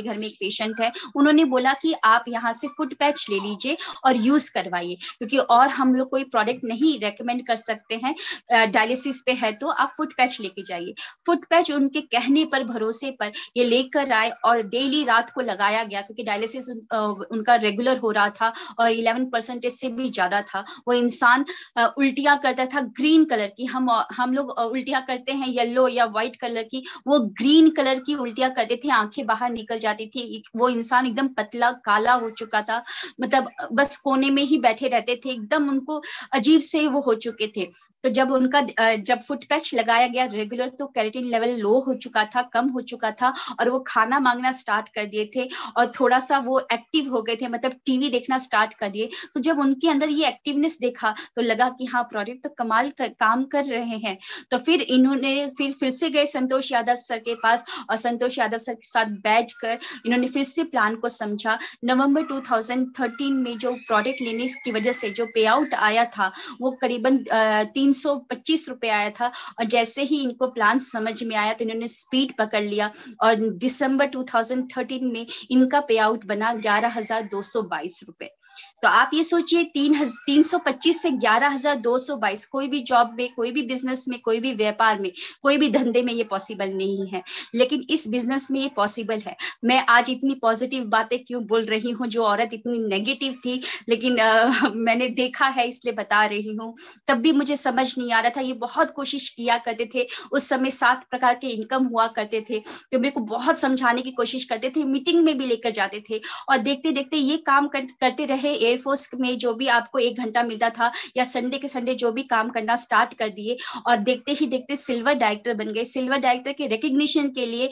पेशेंट है, उन्होंने बोला कि आप यहाँ से फुट पैच ले लीजिए और यूज करवाइए, क्योंकि और हम लोग कोई प्रोडक्ट नहीं रेकमेंड कर सकते हैं, डायलिसिस पे है तो आप फुट पैच लेके जाइए। फुट पैच उनके कहने पर, भरोसे पर ये लेकर आए और डेली रात को लगाया गया, क्योंकि डायलिसिस उन, उनका रेगुलर हो रहा था और इलेवन परसेंटेज से भी ज्यादा था। वो इंसान उल्टियां करता था ग्रीन कलर की, हम हम लोग उल्टियां करते हैं येलो या व्हाइट कलर की, वो ग्रीन कलर की उल्टियां करते थे, आंखें बाहर निकल जाती थी। वो इंसान एकदम पतला काला हो चुका था, मतलब बस कोने में ही बैठे रहते थे, एकदम उनको अजीब से वो हो चुके थे। तो जब उनका जब फुट पैच लगाया गया रेगुलर, तो कैरेटिन लेवल लो हो चुका था, कम हो चुका था, और वो खाना मांगना स्टार्ट कर दिए थे और थोड़ा सा वो एक्टिव हो गए थे, मतलब टीवी देखना स्टार्ट कर दिए। तो जब उनके अंदर ये एक्टिवनेस देखा तो लगा कि हाँ प्रोडक्ट तो कमाल कर, काम कर रहे हैं। तो फिर इन्होंने फिर फिर से गए संतोष यादव सर के पास और संतोष यादव सर के साथ बैठ कर इन्होंने फिर से प्लान को समझा। नवंबर दो हज़ार तेरह में जो प्रोडक्ट लेने की वजह से जो पे आउट आया था वो करीबन तीन सौ पच्चीस रुपए आया था, और जैसे ही इनको प्लान समझ में आया तो इन्होंने स्पीड पकड़ लिया और दिसंबर दो हज़ार तेरह में इनका पे आउट बना ग्यारह हजार दो सौ बाईस रुपए। तो आप ये सोचिए तीन तीन सौ पच्चीस से ग्यारह हजार दो सौ बाईस, कोई भी जॉब में, कोई भी बिजनेस में, कोई भी व्यापार में, कोई भी धंधे में ये पॉसिबल नहीं है, लेकिन इस बिजनेस में ये पॉसिबल है। मैं आज इतनी पॉजिटिव बातें क्यों बोल रही हूँ, जो औरत इतनी नेगेटिव थी, लेकिन आ, मैंने देखा है इसलिए बता रही हूँ। तब भी मुझे समझ नहीं आ रहा था, ये बहुत कोशिश किया करते थे, उस समय सात प्रकार के इनकम हुआ करते थे, तो मेरे को बहुत समझाने की कोशिश करते थे, मीटिंग में भी लेकर जाते थे, और देखते देखते ये काम कर, करते रहे। एयरफोर्स में जो भी आपको एक घंटा मिलता था या संडे के संडे जो भी काम करना स्टार्ट कर दिए, और देखते ही देखते सिल्वर डायरेक्टर बन गए। सिल्वर डायरेक्टर के रिकग्निशन के लिए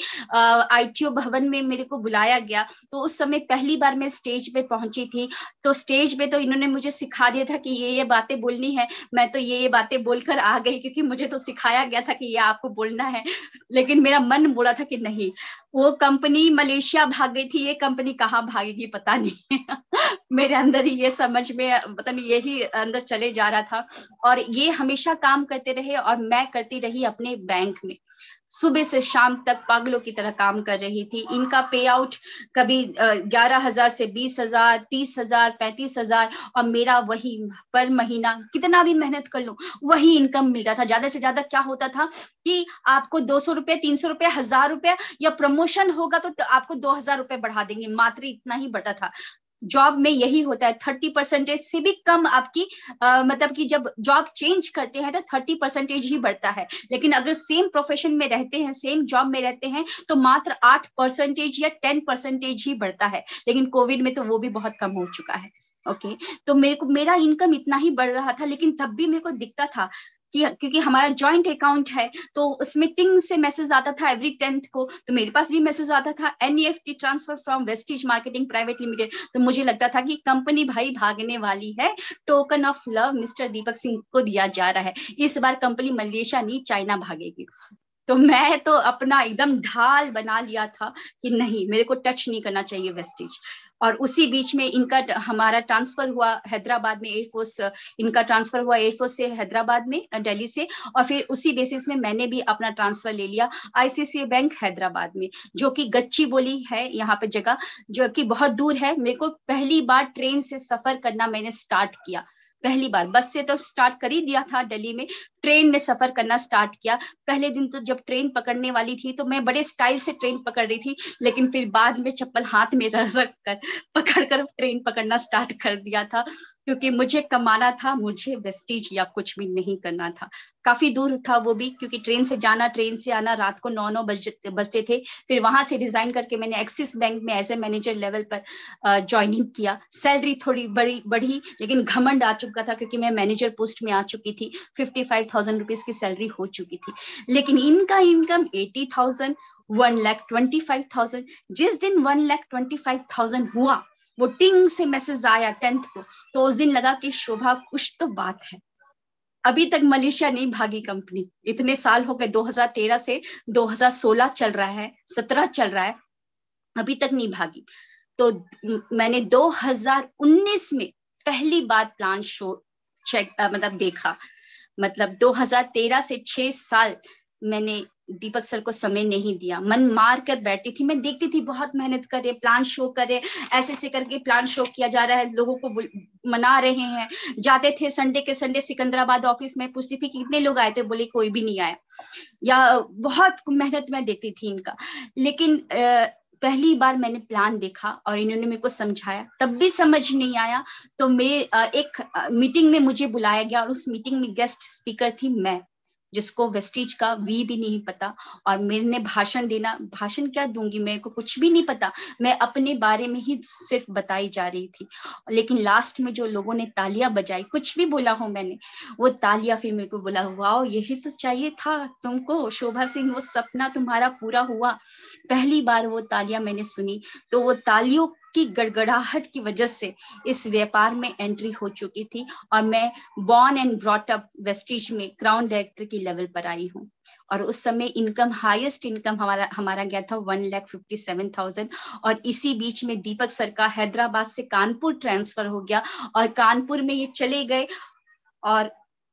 आईटीओ भवन में मेरे को बुलाया गया, तो उस समय पहली बार मैं स्टेज पे पहुंची थी। तो स्टेज पे तो इन्होंने मुझे सिखा दिया था कि ये ये बातें बोलनी है, मैं तो ये ये बातें बोलकर आ गई, क्योंकि मुझे तो सिखाया गया था कि ये आपको बोलना है, लेकिन मेरा मन बोला था कि नहीं, वो कंपनी मलेशिया भाग गई थी, ये कंपनी कहाँ भागेगी पता नहीं। मेरे अंदर ही ये समझ में पता नहीं यही अंदर चले जा रहा था, और ये हमेशा काम करते रहे और मैं करती रही अपने बैंक में, सुबह से शाम तक पागलों की तरह काम कर रही थी। इनका पे आउट कभी ग्यारह हजार से बीस हजार, तीस हजार, पैंतीस हजार, और मेरा वही पर महीना कितना भी मेहनत कर लूं वही इनकम मिलता था। ज्यादा से ज्यादा क्या होता था कि आपको दो सौ रुपए, तीन सौ रुपए, हजार रुपए, या प्रमोशन होगा तो आपको दो हजार रुपए बढ़ा देंगे, मात्र इतना ही बढ़ता था। जॉब में यही होता है, थर्टी परसेंटेज से भी कम आपकी आ, मतलब कि जब जॉब चेंज करते हैं तो थर्टी परसेंटेज ही बढ़ता है, लेकिन अगर सेम प्रोफेशन में रहते हैं, सेम जॉब में रहते हैं, तो मात्र आठ परसेंटेज या टेन परसेंटेज ही बढ़ता है। लेकिन कोविड में तो वो भी बहुत कम हो चुका है। Okay okay? तो मेरे को मेरा इनकम इतना ही बढ़ रहा था, लेकिन तब भी मेरे को दिखता था कि क्योंकि हमारा जॉइंट अकाउंट है, तो उसमें टिंग से मैसेज आता था एवरी टेंथ को, तो मेरे पास भी मैसेज आता था NEFT transfer from Vestige marketing private limited. तो मुझे लगता था कि कंपनी भाई भागने वाली है, token of love mister Deepak Singh को दिया जा रहा है, इस बार कंपनी मलेशिया नहीं चाइना भागेगी। तो मैं तो अपना एकदम ढाल बना लिया था कि नहीं, मेरे को टच नहीं करना चाहिए वेस्टिज। और उसी बीच में इनका हमारा ट्रांसफर हुआ हैदराबाद में, एयरफोर्स इनका ट्रांसफर हुआ एयरफोर्स से हैदराबाद में, दिल्ली से, और फिर उसी बेसिस में मैंने भी अपना ट्रांसफर ले लिया आईसीआईसीआई बैंक हैदराबाद में, जो कि गच्ची बोली है यहाँ पे जगह, जो कि बहुत दूर है। मेरे को पहली बार ट्रेन से सफर करना मैंने स्टार्ट किया, पहली बार। बस से तो स्टार्ट कर ही दिया था दिल्ली में, ट्रेन में सफर करना स्टार्ट किया। पहले दिन तो जब ट्रेन पकड़ने वाली थी तो मैं बड़े स्टाइल से ट्रेन पकड़ रही थी, लेकिन फिर बाद में चप्पल हाथ में रख रख कर पकड़ कर ट्रेन पकड़ना स्टार्ट कर दिया था, क्योंकि मुझे कमाना था, मुझे वेस्टिज या कुछ भी नहीं करना था। काफी दूर था वो भी, क्योंकि ट्रेन से जाना, ट्रेन से आना, रात को नौ नौ बजते बजते थे। फिर वहां से रिजाइन करके मैंने एक्सिस बैंक में एज ए मैनेजर लेवल पर ज्वाइनिंग किया। सैलरी थोड़ी बड़ी बढ़ी, लेकिन घमंड आ चुका था, क्योंकि मैं मैनेजर पोस्ट में आ चुकी थी, फिफ्टी फाइव थाउजेंड रुपीज की सैलरी हो चुकी थी। लेकिन इनका income eighty thousand, one lakh twenty five thousand. जिस दिन one lakh twenty five thousand हुआ, वो टिंग से मैसेज आया टेंथ को, तो उस दिन लगा कि शोभा कुछ तो बात है। अभी तक मलेशिया नहीं भागी कंपनी, इतने साल हो गए, दो हज़ार तेरह से दो हज़ार सोलह चल रहा है, सत्रह चल रहा है, अभी तक नहीं भागी। तो मैंने दो हज़ार उन्नीस में पहली बार प्लान शो चेक मतलब देखा, मतलब दो हज़ार तेरह से छह साल मैंने दीपक सर को समय नहीं दिया, मन मार कर बैठी थी। मैं देखती थी बहुत मेहनत कर रहे, प्लान शो कर रहे, ऐसे ऐसे करके प्लान शो किया जा रहा है, लोगों को मना रहे हैं। जाते थे संडे के संडे सिकंदराबाद ऑफिस में, पूछती थी कितने लोग आए थे, बोले कोई भी नहीं आया। या बहुत मेहनत मैं देखती थी इनका। लेकिन आ, पहली बार मैंने प्लान देखा और इन्होंने मेरे को समझाया, तब भी समझ नहीं आया। तो मैं एक मीटिंग में मुझे बुलाया गया और उस मीटिंग में गेस्ट स्पीकर थी मैं, जिसको वेस्टीज का वी भी नहीं पता। और मैंने भाषण देना, भाषण क्या दूंगी, मेरे को कुछ भी नहीं पता, मैं अपने बारे में ही सिर्फ बताई जा रही थी। लेकिन लास्ट में जो लोगों ने तालियां बजाई, कुछ भी बोला हो मैंने, वो तालियां फिर मेरे को बोला वाओ यही तो चाहिए था तुमको शोभा सिंह, वो सपना तुम्हारा पूरा हुआ। पहली बार वो तालियां मैंने सुनी, तो वो तालियों की गड़गड़ाहट की वजह से इस व्यापार में एंट्री हो चुकी थी और मैं born and brought up Vestige में क्राउन डायरेक्टर की लेवल पर आई हूँ। और उस समय इनकम, हाईएस्ट इनकम हमारा हमारा गया था one lakh fifty seven thousand. और इसी बीच में दीपक सर का हैदराबाद से कानपुर ट्रांसफर हो गया और कानपुर में ये चले गए और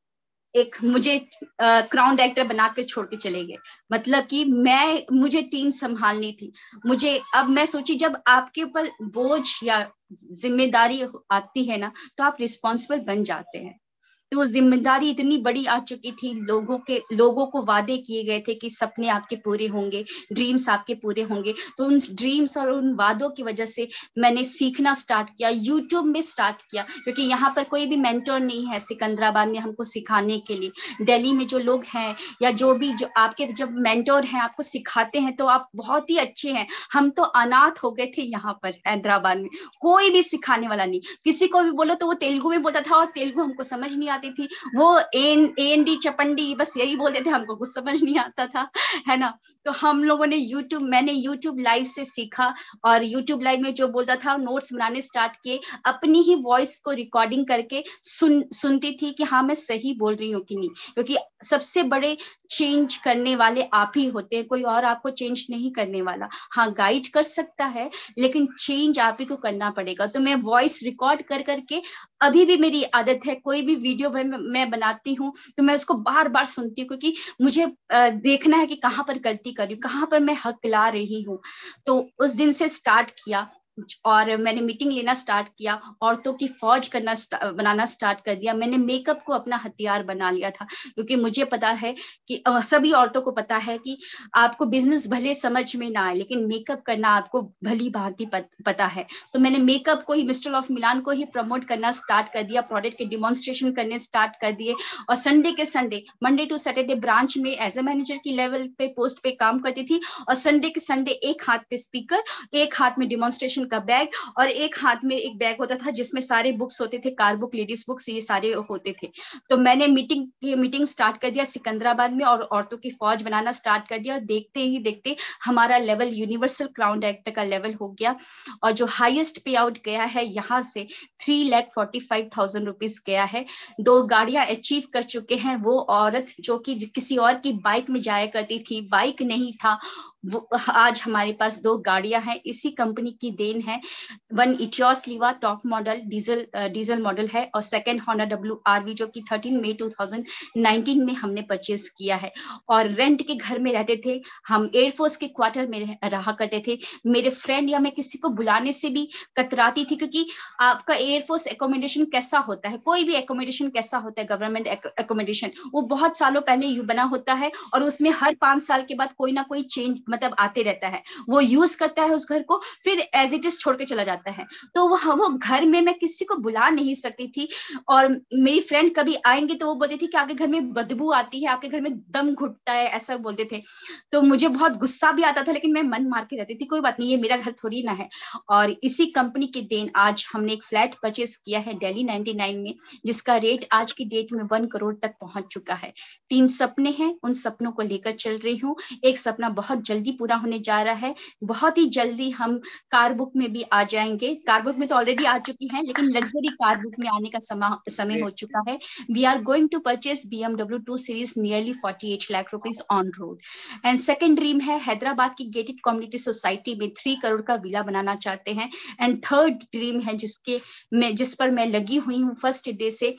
एक मुझे क्राउन डायरेक्टर बना के छोड़ के चले गए। मतलब कि मैं मुझे टीम संभालनी थी। मुझे अब मैं सोची, जब आपके ऊपर बोझ या जिम्मेदारी आती है ना, तो आप रिस्पॉन्सिबल बन जाते हैं। तो वो जिम्मेदारी इतनी बड़ी आ चुकी थी, लोगों के लोगों को वादे किए गए थे कि सपने आपके पूरे होंगे, ड्रीम्स आपके पूरे होंगे। तो उन ड्रीम्स और उन वादों की वजह से मैंने सीखना स्टार्ट किया, यूट्यूब में स्टार्ट किया, क्योंकि यहाँ पर कोई भी मेंटोर नहीं है सिकंदराबाद में हमको सिखाने के लिए। दिल्ली में जो लोग हैं या जो भी जो आपके जब मेंटोर हैं आपको सिखाते हैं तो आप बहुत ही अच्छे हैं। हम तो अनाथ हो गए थे यहाँ पर हैदराबाद में, कोई भी सिखाने वाला नहीं। किसी को भी बोलो तो वो तेलुगु में बोलता था और तेलुगु हमको समझ नहीं आती थी। वो एन एन डी चपंडी बस यही बोलते थे, हमको कुछ समझ नहीं आता था, है ना। तो हम लोगों ने यूट्यूब मैंने यूट्यूब लाइव से सीखा और यूट्यूब लाइव में जो बोलता था नोट्स बनाने स्टार्ट किए, अपनी ही वॉइस को रिकॉर्डिंग करके सुन सुनती थी कि हाँ मैं सही बोल रही हूँ कि नहीं। क्योंकि सबसे बड़े चेंज करने वाले आप ही होते हैं, कोई और आपको चेंज नहीं करने वाला। हाँ गाइड कर सकता है लेकिन चेंज आप ही को करना पड़ेगा। तो मैं वॉइस रिकॉर्ड कर करके, अभी भी मेरी आदत है, कोई भी वीडियो मैं बनाती हूँ तो मैं उसको बार बार सुनती हूँ, क्योंकि मुझे देखना है कि कहाँ पर गलती कर रही हूँ, कहाँ पर मैं हक ला रही हूँ। तो उस दिन से स्टार्ट किया और मैंने मीटिंग लेना स्टार्ट किया, औरतों की फौज करना बनाना स्टार्ट कर दिया। मैंने मेकअप को अपना हथियार बना लिया था, क्योंकि मुझे पता है कि सभी औरतों को पता है कि आपको बिजनेस भले समझ में ना आए लेकिन मेकअप करना आपको भली भांति पता है। तो मैंने मेकअप को ही, मिस्टर ऑफ मिलान को ही प्रमोट करना स्टार्ट कर दिया, प्रोडक्ट के डिमॉन्स्ट्रेशन करने स्टार्ट कर दिए। और संडे के Sunday, Monday to Saturday branch में एज ए मैनेजर की लेवल पे पोस्ट पे काम करती थी और संडे के संडे एक हाथ पे स्पीकर, एक हाथ में डिमॉन्स्ट्रेशन का बैग और एक हाथ में एक बैग होता था जिसमें सारे बुक्स होते थे, कार बुक, लेडीज बुक्स, ये सारे होते थे। तो मैंने मीटिंग मीटिंग स्टार्ट कर दिया सिकंदराबाद में और औरतों की फौज बनाना स्टार्ट कर दिया। देखते ही देखते हमारा लेवल यूनिवर्सल क्राउन डायरेक्टर का लेवल हो गया और जो हाईएस्ट पे आउट गया है यहाँ से three lakh forty five thousand rupees गया है। दो गाड़ियां अचीव कर चुके हैं। वो औरत जो कि किसी और की बाइक में जाया करती थी, बाइक नहीं था, वो आज हमारे पास दो गाड़ियां हैं, इसी कंपनी की देन है। One Etios Liva top model diesel diesel model है और सेकंड होंडा डब्ल्यू आरवी जो कि thirteen May two thousand nineteen में हमने परचेज किया है। और रेंट के घर में रहते थे हम, एयरफोर्स के क्वार्टर में रहा करते थे। मेरे फ्रेंड या मैं किसी को बुलाने से भी कतराती थी, क्योंकि आपका एयरफोर्स एकोमोडेशन कैसा होता है, कोई भी एकोमोडेशन कैसा होता है, गवर्नमेंट एकोमोडेशन, वो बहुत सालों पहले यू बना होता है और उसमें हर पांच साल के बाद कोई ना कोई चेंज मतलब आते रहता है। वो यूज करता है उस घर को, फिर एज इट इज छोड़ के चला जाता है। तो वो वो घर में मैं किसी को बुला नहीं सकती थी। और मेरी फ्रेंड कभी आएंगे तो वो बोलती थी कि आपके घर में बदबू आती है, आपके घर में दम घुटता है, ऐसा बोलते थे। तो मुझे बहुत गुस्सा भी आता था लेकिन मैं मन मार के रहती थी, कोई बात नहीं, ये मेरा घर थोड़ी ना है। और इसी कंपनी के देन आज हमने एक फ्लैट परचेज किया है दिल्ली नाइंटी नाइन में, जिसका रेट आज की डेट में वन करोड़ तक पहुंच चुका है। तीन सपने हैं, उन सपनों को लेकर चल रही हूँ। एक सपना बहुत जल्दी पूरा होने जा रहा है, बहुत ही जल्दी हम कार बुक में भी आ जाएंगे। कार बुक में तो ऑलरेडी आ चुकी हैं लेकिन लग्जरी कार बुक में आने का समय समय हो चुका है। We are going to purchase B M W two series nearly forty eight lakh rupees on road. And second dream है हैदराबाद की गेटेड कम्युनिटी सोसाइटी में थ्री करोड़ का विला बनाना चाहते हैं। एंड थर्ड ड्रीम है जिसके मैं जिस पर मैं लगी हुई हूँ फर्स्ट डे से,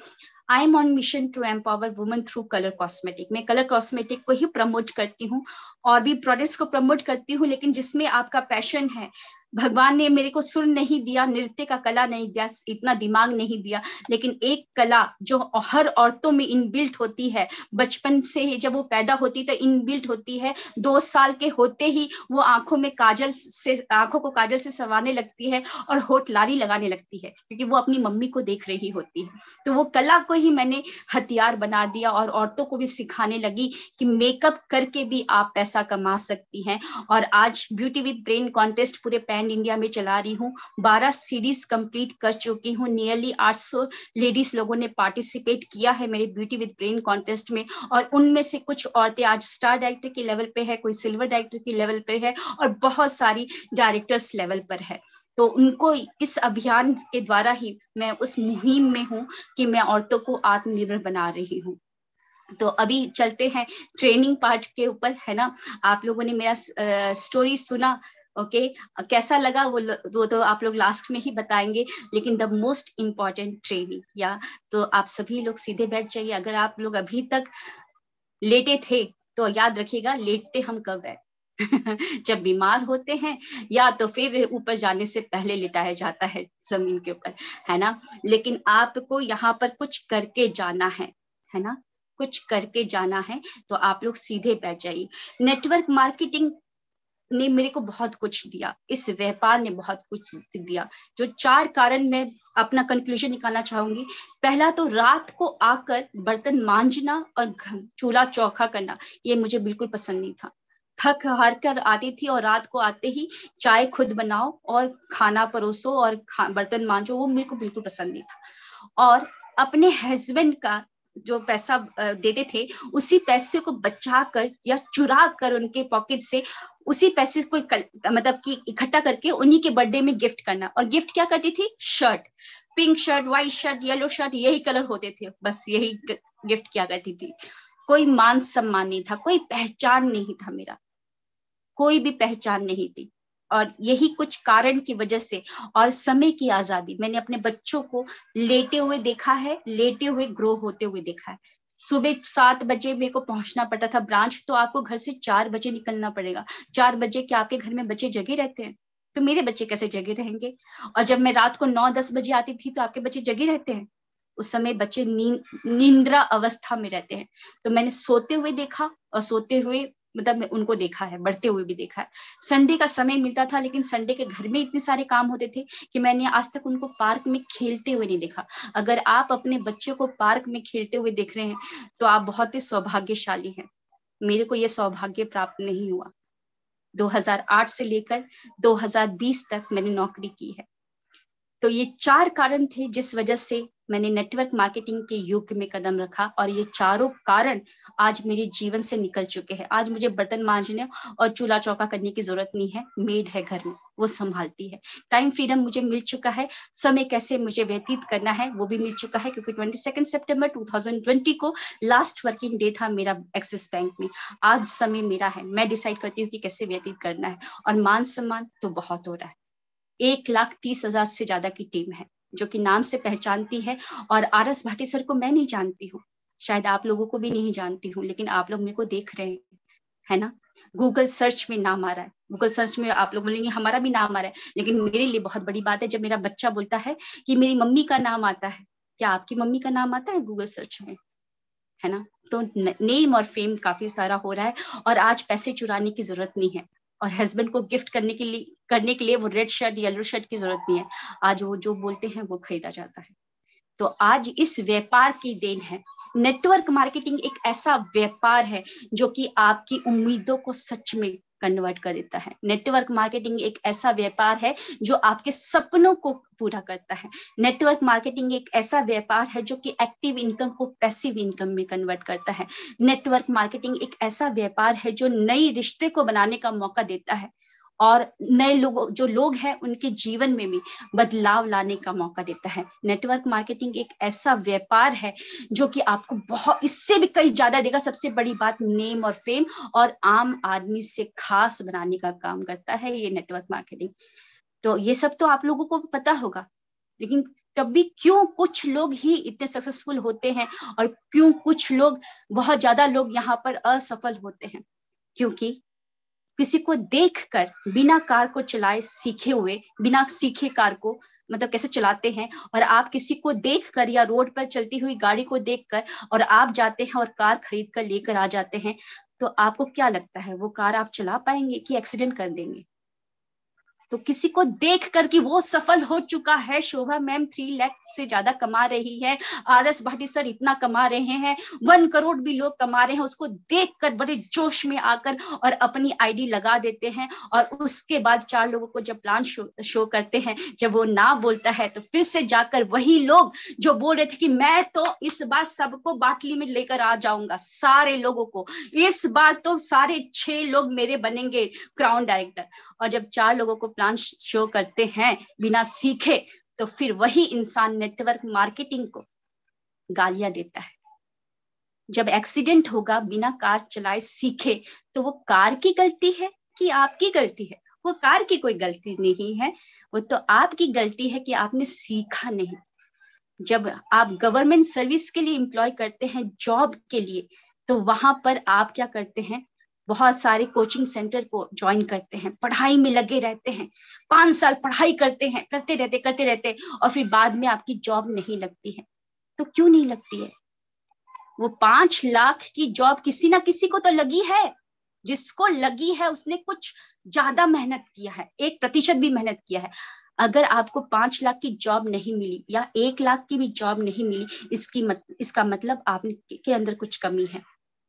I am on mission to empower women through colour cosmetic. मैं कलर कॉस्मेटिक को ही प्रमोट करती हूँ और भी प्रोडक्ट्स को प्रमोट करती हूँ, लेकिन जिसमें आपका पैशन है। भगवान ने मेरे को सुर नहीं दिया, नृत्य का कला नहीं दिया, इतना दिमाग नहीं दिया, लेकिन एक कला जो हर औरतों में इनबिल्ट होती है, बचपन से ही जब वो पैदा होती तो इनबिल्ट होती है। दो साल के होते ही वो आंखों में काजल से आंखों को काजल से सवारने लगती है और होठ लाली लगाने लगती है, क्योंकि वो अपनी मम्मी को देख रही होती है। तो वो कला को ही मैंने हथियार बना दिया और औरतों को भी सिखाने लगी कि मेकअप करके भी आप पैसा कमा सकती हैं। और आज ब्यूटी विद ब्रेन कॉन्टेस्ट पूरे पैन इंडिया में चला रही हूँ। बारह सीरीज कंप्लीट कर चुकी हूँ। नियरली आठ सौ लेडीज लोगों ने पार्टिसिपेट किया है मेरे ब्यूटी विद ब्रेन कॉन्टेस्ट में, और उनमें से कुछ औरतें आज स्टार डायरेक्टर के लेवल पे है, कोई सिल्वर डायरेक्टर के लेवल पे है और बहुत सारी डायरेक्टर्स लेवल पर है। तो उनको इस अभियान के द्वारा ही मैं उस मुहिम में हूँ कि मैं औरतों को आत्मनिर्भर बना रही हूँ। तो अभी चलते हैं ट्रेनिंग पार्ट के ऊपर, है ना। आप लोगों ने मेरा स्टोरी सुना, ओके okay? कैसा लगा वो वो तो आप लोग लास्ट में ही बताएंगे, लेकिन द मोस्ट इम्पॉर्टेंट ट्रेनिंग, या तो आप सभी लोग सीधे बैठ जाइए। अगर आप लोग अभी तक लेटे थे तो याद रखिएगा, लेटते हम कब है जब बीमार होते हैं, या तो फिर ऊपर जाने से पहले लिटाया जाता है जमीन के ऊपर, है ना। लेकिन आपको यहाँ पर कुछ करके जाना है, है ना, कुछ करके जाना है। तो आप लोग सीधे बैठ जाइए। नेटवर्क मार्केटिंग ने मेरे को बहुत कुछ दिया, इस व्यापार ने बहुत कुछ दिया। जो चार कारण मैं अपना कंक्लूजन निकालना चाहूंगी। पहला तो रात को आकर बर्तन मांजना और चूल्हा चौका करना, ये मुझे बिल्कुल पसंद नहीं था। थक हार कर आती थी और रात को आते ही चाय खुद बनाओ और खाना परोसो और बर्तन मांजो, वो मेरे को बिल्कुल पसंद नहीं था। और अपने हस्बैंड का जो पैसा देते थे, उसी पैसे को बचा कर या चुरा कर उनके पॉकेट से उसी पैसे को मतलब कि इकट्ठा करके उन्हीं के बर्थडे में गिफ्ट करना। और गिफ्ट क्या करती थी? Shirt, pink shirt, white shirt, yellow shirt, यही कलर होते थे, बस यही गिफ्ट किया करती थी। कोई मान सम्मान नहीं था, कोई पहचान नहीं था, मेरा कोई भी पहचान नहीं थी। और यही कुछ कारण की वजह से और समय की आजादी, मैंने अपने बच्चों को लेटे हुए देखा है, लेटे हुए ग्रो होते हुए देखा है। सुबह सात बजे मेरे को पहुंचना पड़ता था ब्रांच, तो आपको घर से चार बजे निकलना पड़ेगा। चार बजे क्या आपके घर में बच्चे जगे रहते हैं? तो मेरे बच्चे कैसे जगे रहेंगे? और जब मैं रात को नौ दस बजे आती थी तो आपके बच्चे जगे रहते हैं? उस समय बच्चे नींद निंद्रा अवस्था में रहते हैं। तो मैंने सोते हुए देखा और सोते हुए मतलब उनको देखा है, बढ़ते हुए भी देखा है। संडे का समय मिलता था, लेकिन संडे के घर में इतने सारे काम होते थे कि मैंने आज तक उनको पार्क में खेलते हुए नहीं देखा। अगर आप अपने बच्चों को पार्क में खेलते हुए देख रहे हैं तो आप बहुत ही सौभाग्यशाली हैं। मेरे को यह सौभाग्य प्राप्त नहीं हुआ। दो हज़ार आठ से लेकर दो हज़ार बीस तक मैंने नौकरी की है। तो ये चार कारण थे जिस वजह से मैंने नेटवर्क मार्केटिंग के युग में कदम रखा, और ये चारों कारण आज मेरे जीवन से निकल चुके हैं। आज मुझे बर्तन मांजने और चूल्हा चौका करने की जरूरत नहीं है, मेड है घर में, वो संभालती है। टाइम फ्रीडम मुझे मिल चुका है, समय कैसे मुझे व्यतीत करना है वो भी मिल चुका है, क्योंकि बाईस सितंबर दो हज़ार बीस को लास्ट वर्किंग डे था मेरा एक्सिस बैंक में। आज समय मेरा है, मैं डिसाइड करती हूँ कि कैसे व्यतीत करना है। और मान सम्मान तो बहुत हो रहा है। एक लाख तीस हजार से ज्यादा की टीम है जो कि नाम से पहचानती है। और आर एस भाटी सर को मैं नहीं जानती हूँ, शायद आप लोगों को भी नहीं जानती हूँ, लेकिन आप लोग मेरे को देख रहे हैं, है ना। गूगल सर्च में नाम आ रहा है, गूगल सर्च में आप लोग बोलेंगे हमारा भी नाम आ रहा है, लेकिन मेरे लिए बहुत बड़ी बात है जब मेरा बच्चा बोलता है कि मेरी मम्मी का नाम आता है। क्या आपकी मम्मी का नाम आता है गूगल सर्च में? है ना। तो नेम और फेम काफी सारा हो रहा है, और आज पैसे चुराने की जरूरत नहीं है, और हस्बैंड को गिफ्ट करने के लिए करने के लिए वो रेड शर्ट येलो शर्ट की जरूरत नहीं है। आज वो जो बोलते हैं वो खरीदा जाता है। तो आज इस व्यापार की देन है। नेटवर्क मार्केटिंग एक ऐसा व्यापार है जो कि आपकी उम्मीदों को सच में कन्वर्ट कर देता है। नेटवर्क मार्केटिंग एक ऐसा व्यापार है जो आपके सपनों को पूरा करता है। नेटवर्क मार्केटिंग एक ऐसा व्यापार है जो कि एक्टिव इनकम को पैसिव इनकम में कन्वर्ट करता है। नेटवर्क मार्केटिंग एक ऐसा व्यापार है जो नए रिश्ते को बनाने का मौका देता है, और नए लोग जो लोग हैं उनके जीवन में भी बदलाव लाने का मौका देता है। नेटवर्क मार्केटिंग एक ऐसा व्यापार है जो कि आपको बहुत, इससे भी कई ज्यादा देगा। सबसे बड़ी बात, नेम और फेम और आम आदमी से खास बनाने का काम करता है ये नेटवर्क मार्केटिंग। तो ये सब तो आप लोगों को पता होगा, लेकिन तब भी क्यों कुछ लोग ही इतने सक्सेसफुल होते हैं और क्यों कुछ लोग, बहुत ज्यादा लोग यहाँ पर असफल होते हैं? क्योंकि किसी को देखकर, बिना कार को चलाए सीखे हुए, बिना सीखे कार को मतलब कैसे चलाते हैं, और आप किसी को देखकर या रोड पर चलती हुई गाड़ी को देखकर और आप जाते हैं और कार खरीद कर लेकर आ जाते हैं, तो आपको क्या लगता है वो कार आप चला पाएंगे कि एक्सीडेंट कर देंगे? तो किसी को देख कर कि वो सफल हो चुका है, शोभा मैम थ्री लाख से ज्यादा कमा रही है, आर एस भाटी सर इतना कमा रहे हैं, वन करोड़ भी लोग कमा रहे हैं, उसको देखकर बड़े जोश में आकर और अपनी आईडी लगा देते हैं, और उसके बाद चार लोगों को जब प्लान शो, शो करते हैं, जब वो ना बोलता है तो फिर से जाकर वही लोग जो बोल रहे थे कि मैं तो इस बार सबको बाटली में लेकर आ जाऊंगा, सारे लोगों को, इस बार तो सारे छह लोग मेरे बनेंगे क्राउन डायरेक्टर, और जब चार लोगों को प्लान शो करते हैं बिना सीखे, तो फिर वही इंसान नेटवर्क मार्केटिंग को गालियां देता है। जब एक्सीडेंट होगा बिना कार चलाए सीखे, तो वो कार की गलती है कि आपकी गलती है? वो कार की कोई गलती नहीं है, वो तो आपकी गलती है कि आपने सीखा नहीं। जब आप गवर्नमेंट सर्विस के लिए एम्प्लॉय करते हैं, जॉब के लिए, तो वहां पर आप क्या करते हैं, बहुत सारे कोचिंग सेंटर को ज्वाइन करते हैं, पढ़ाई में लगे रहते हैं, पांच साल पढ़ाई करते हैं, करते रहते करते रहते और फिर बाद में आपकी जॉब नहीं लगती है। तो क्यों नहीं लगती है? वो पांच लाख की जॉब किसी ना किसी को तो लगी है, जिसको लगी है उसने कुछ ज्यादा मेहनत किया है, एक प्रतिशत भी मेहनत किया है। अगर आपको पांच लाख की जॉब नहीं मिली या एक लाख की भी जॉब नहीं मिली, इसकी मत, इसका मतलब आप के अंदर कुछ कमी है।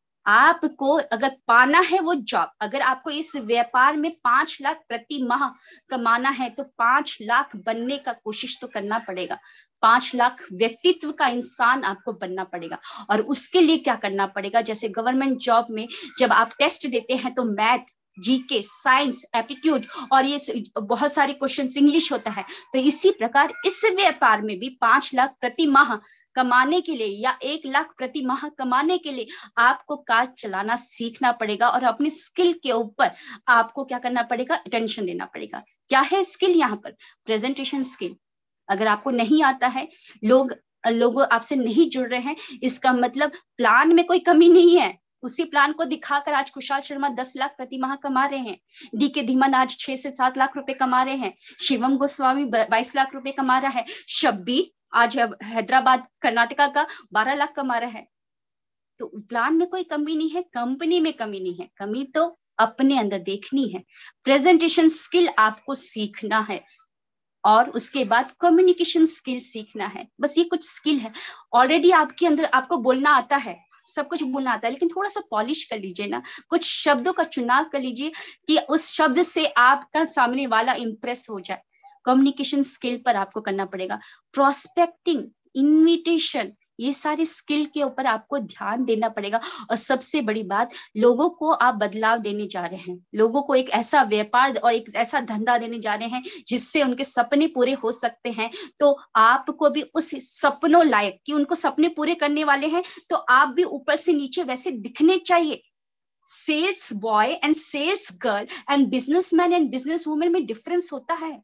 आपको अगर पाना है वो जॉब, अगर आपको इस व्यापार में पांच लाख प्रति माह कमाना है, तो पांच लाख बनने का कोशिश तो करना पड़ेगा, पांच लाख व्यक्तित्व का इंसान आपको बनना पड़ेगा। और उसके लिए क्या करना पड़ेगा, जैसे गवर्नमेंट जॉब में जब आप टेस्ट देते हैं तो मैथ, जीके, साइंस, एप्टीट्यूड और ये बहुत सारे क्वेश्चन इंग्लिश होता है, तो इसी प्रकार इस व्यापार में भी पांच लाख प्रति माह कमाने के लिए या एक लाख प्रति माह कमाने के लिए आपको कार चलाना सीखना पड़ेगा, और अपनी स्किल के ऊपर आपको क्या करना पड़ेगा, अटेंशन देना पड़ेगा। क्या है स्किल यहाँ पर? Presentation skill. अगर आपको नहीं आता है, लोग लोग आपसे नहीं जुड़ रहे हैं, इसका मतलब प्लान में कोई कमी नहीं है। उसी प्लान को दिखाकर आज कुशाल शर्मा दस लाख प्रति माह कमा रहे हैं, डी के धीमन आज छह से सात लाख रुपए कमा रहे हैं, शिवम गोस्वामी बाईस लाख रुपए कमा रहा है, शब्बीर आज हैदराबाद कर्नाटका का बारह लाख कमा रहा है। तो प्लान में कोई कमी नहीं है, कंपनी में कमी नहीं है, कमी तो अपने अंदर देखनी है। प्रेजेंटेशन स्किल आपको सीखना है, और उसके बाद कम्युनिकेशन स्किल सीखना है। बस ये कुछ स्किल है, ऑलरेडी आपके अंदर आपको बोलना आता है, सब कुछ बोलना आता है, लेकिन थोड़ा सा पॉलिश कर लीजिए ना, कुछ शब्दों का चुनाव कर लीजिए कि उस शब्द से आपका सामने वाला इंप्रेस हो जाए। कम्युनिकेशन स्किल पर आपको करना पड़ेगा, प्रोस्पेक्टिंग, इनविटेशन, ये सारी स्किल के ऊपर आपको ध्यान देना पड़ेगा। और सबसे बड़ी बात, लोगों को आप बदलाव देने जा रहे हैं, लोगों को एक ऐसा व्यापार और एक ऐसा धंधा देने जा रहे हैं जिससे उनके सपने पूरे हो सकते हैं। तो आपको भी उस सपनों लायक, कि उनको सपने पूरे करने वाले हैं, तो आप भी ऊपर से नीचे वैसे दिखने चाहिए। Sales boy and sales girl and businessman and business women में डिफरेंस होता है।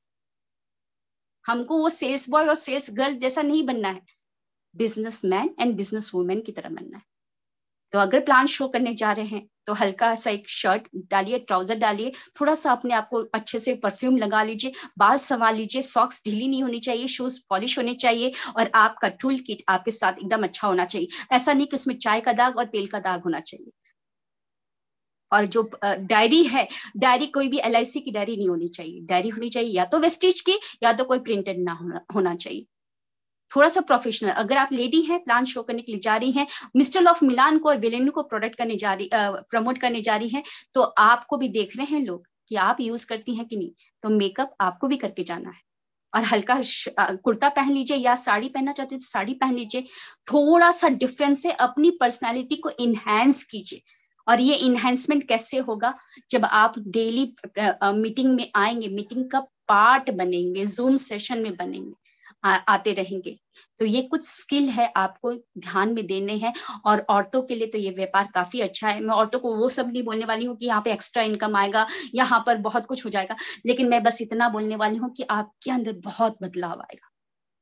हमको वो सेल्स बॉय और सेल्स गर्ल जैसा नहीं बनना है, बिजनेसमैन एंड बिजनेस वुमेन की तरह बनना है। तो अगर प्लान शो करने जा रहे हैं तो हल्का सा एक शर्ट डालिए, ट्राउजर डालिए, थोड़ा सा अपने आप को अच्छे से परफ्यूम लगा लीजिए, बाल संवार लीजिए, सॉक्स ढीली नहीं होनी चाहिए, शूज पॉलिश होने चाहिए, और आपका टूल किट आपके साथ एकदम अच्छा होना चाहिए। ऐसा नहीं कि उसमें चाय का दाग और तेल का दाग होना चाहिए। और जो डायरी है, डायरी कोई भी एल आई सी की डायरी नहीं होनी चाहिए, डायरी होनी चाहिए या तो वेस्टेज की या तो कोई प्रिंटेड ना होना, होना चाहिए। थोड़ा सा प्रोफेशनल। अगर आप लेडी हैं, प्लान शो करने के लिए जा रही हैं, मिस्टर ऑफ मिलान को और विलेनु को प्रोडक्ट करने जा रही प्रमोट करने जा रही हैं, तो आपको भी देख रहे हैं लोग कि आप यूज करती हैं कि नहीं, तो मेकअप आपको भी करके जाना है। और हल्का कुर्ता पहन लीजिए, या साड़ी पहनना चाहते हैं तो साड़ी पहन लीजिए। थोड़ा सा डिफरेंस है, अपनी पर्सनैलिटी को इनहेंस कीजिए। और ये इनहेंसमेंट कैसे होगा, जब आप डेली मीटिंग में आएंगे, मीटिंग का पार्ट बनेंगे, जूम सेशन में बनेंगे, आ, आते रहेंगे। तो ये कुछ स्किल है आपको ध्यान में देने हैं। और औरतों के लिए तो ये व्यापार काफी अच्छा है। मैं औरतों को वो सब नहीं बोलने वाली हूँ कि यहाँ पे एक्स्ट्रा इनकम आएगा, यहाँ पर बहुत कुछ हो जाएगा, लेकिन मैं बस इतना बोलने वाली हूँ कि आपके अंदर बहुत बदलाव आएगा।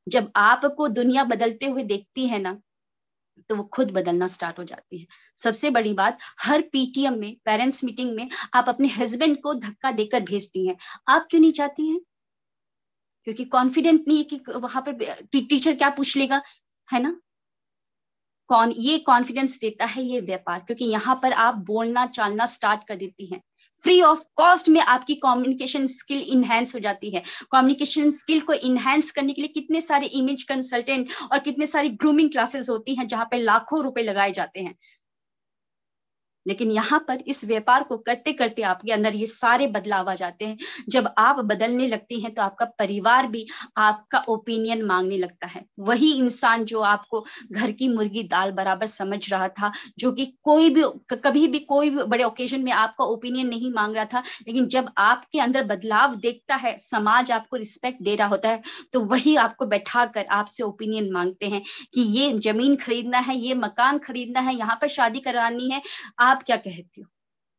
जब आपको दुनिया बदलते हुए देखती है ना, तो वो खुद बदलना स्टार्ट हो जाती है। सबसे बड़ी बात, हर पीटीएम में, पेरेंट्स मीटिंग में आप अपने हस्बैंड को धक्का देकर भेजती हैं। आप क्यों नहीं चाहती हैं? क्योंकि कॉन्फिडेंट नहीं है कि वहां पर टीचर क्या पूछ लेगा, है ना। कौन ये कॉन्फिडेंस देता है? ये व्यापार। क्योंकि यहाँ पर आप बोलना चालना स्टार्ट कर देती हैं, फ्री ऑफ कॉस्ट में आपकी कम्युनिकेशन स्किल इनहेंस हो जाती है। कम्युनिकेशन स्किल को इनहेंस करने के लिए कितने सारे इमेज कंसल्टेंट और कितने सारी ग्रूमिंग क्लासेस होती हैं जहां पे लाखों रुपए लगाए जाते हैं। लेकिन यहाँ पर इस व्यापार को करते करते आपके अंदर ये सारे बदलाव आ जाते हैं। जब आप बदलने लगती हैं तो आपका परिवार भी आपका ओपिनियन मांगने लगता है। वही इंसान जो आपको घर की मुर्गी दाल बराबर समझ रहा था, जो कि कोई भी कभी भी कोई भी बड़े ओकेजन में आपका ओपिनियन नहीं मांग रहा था, लेकिन जब आपके अंदर बदलाव देखता है, समाज आपको रिस्पेक्ट दे रहा होता है, तो वही आपको बैठाकर आपसे ओपिनियन मांगते हैं कि ये जमीन खरीदना है, ये मकान खरीदना है, यहाँ पर शादी करानी है, आप क्या कहती हो।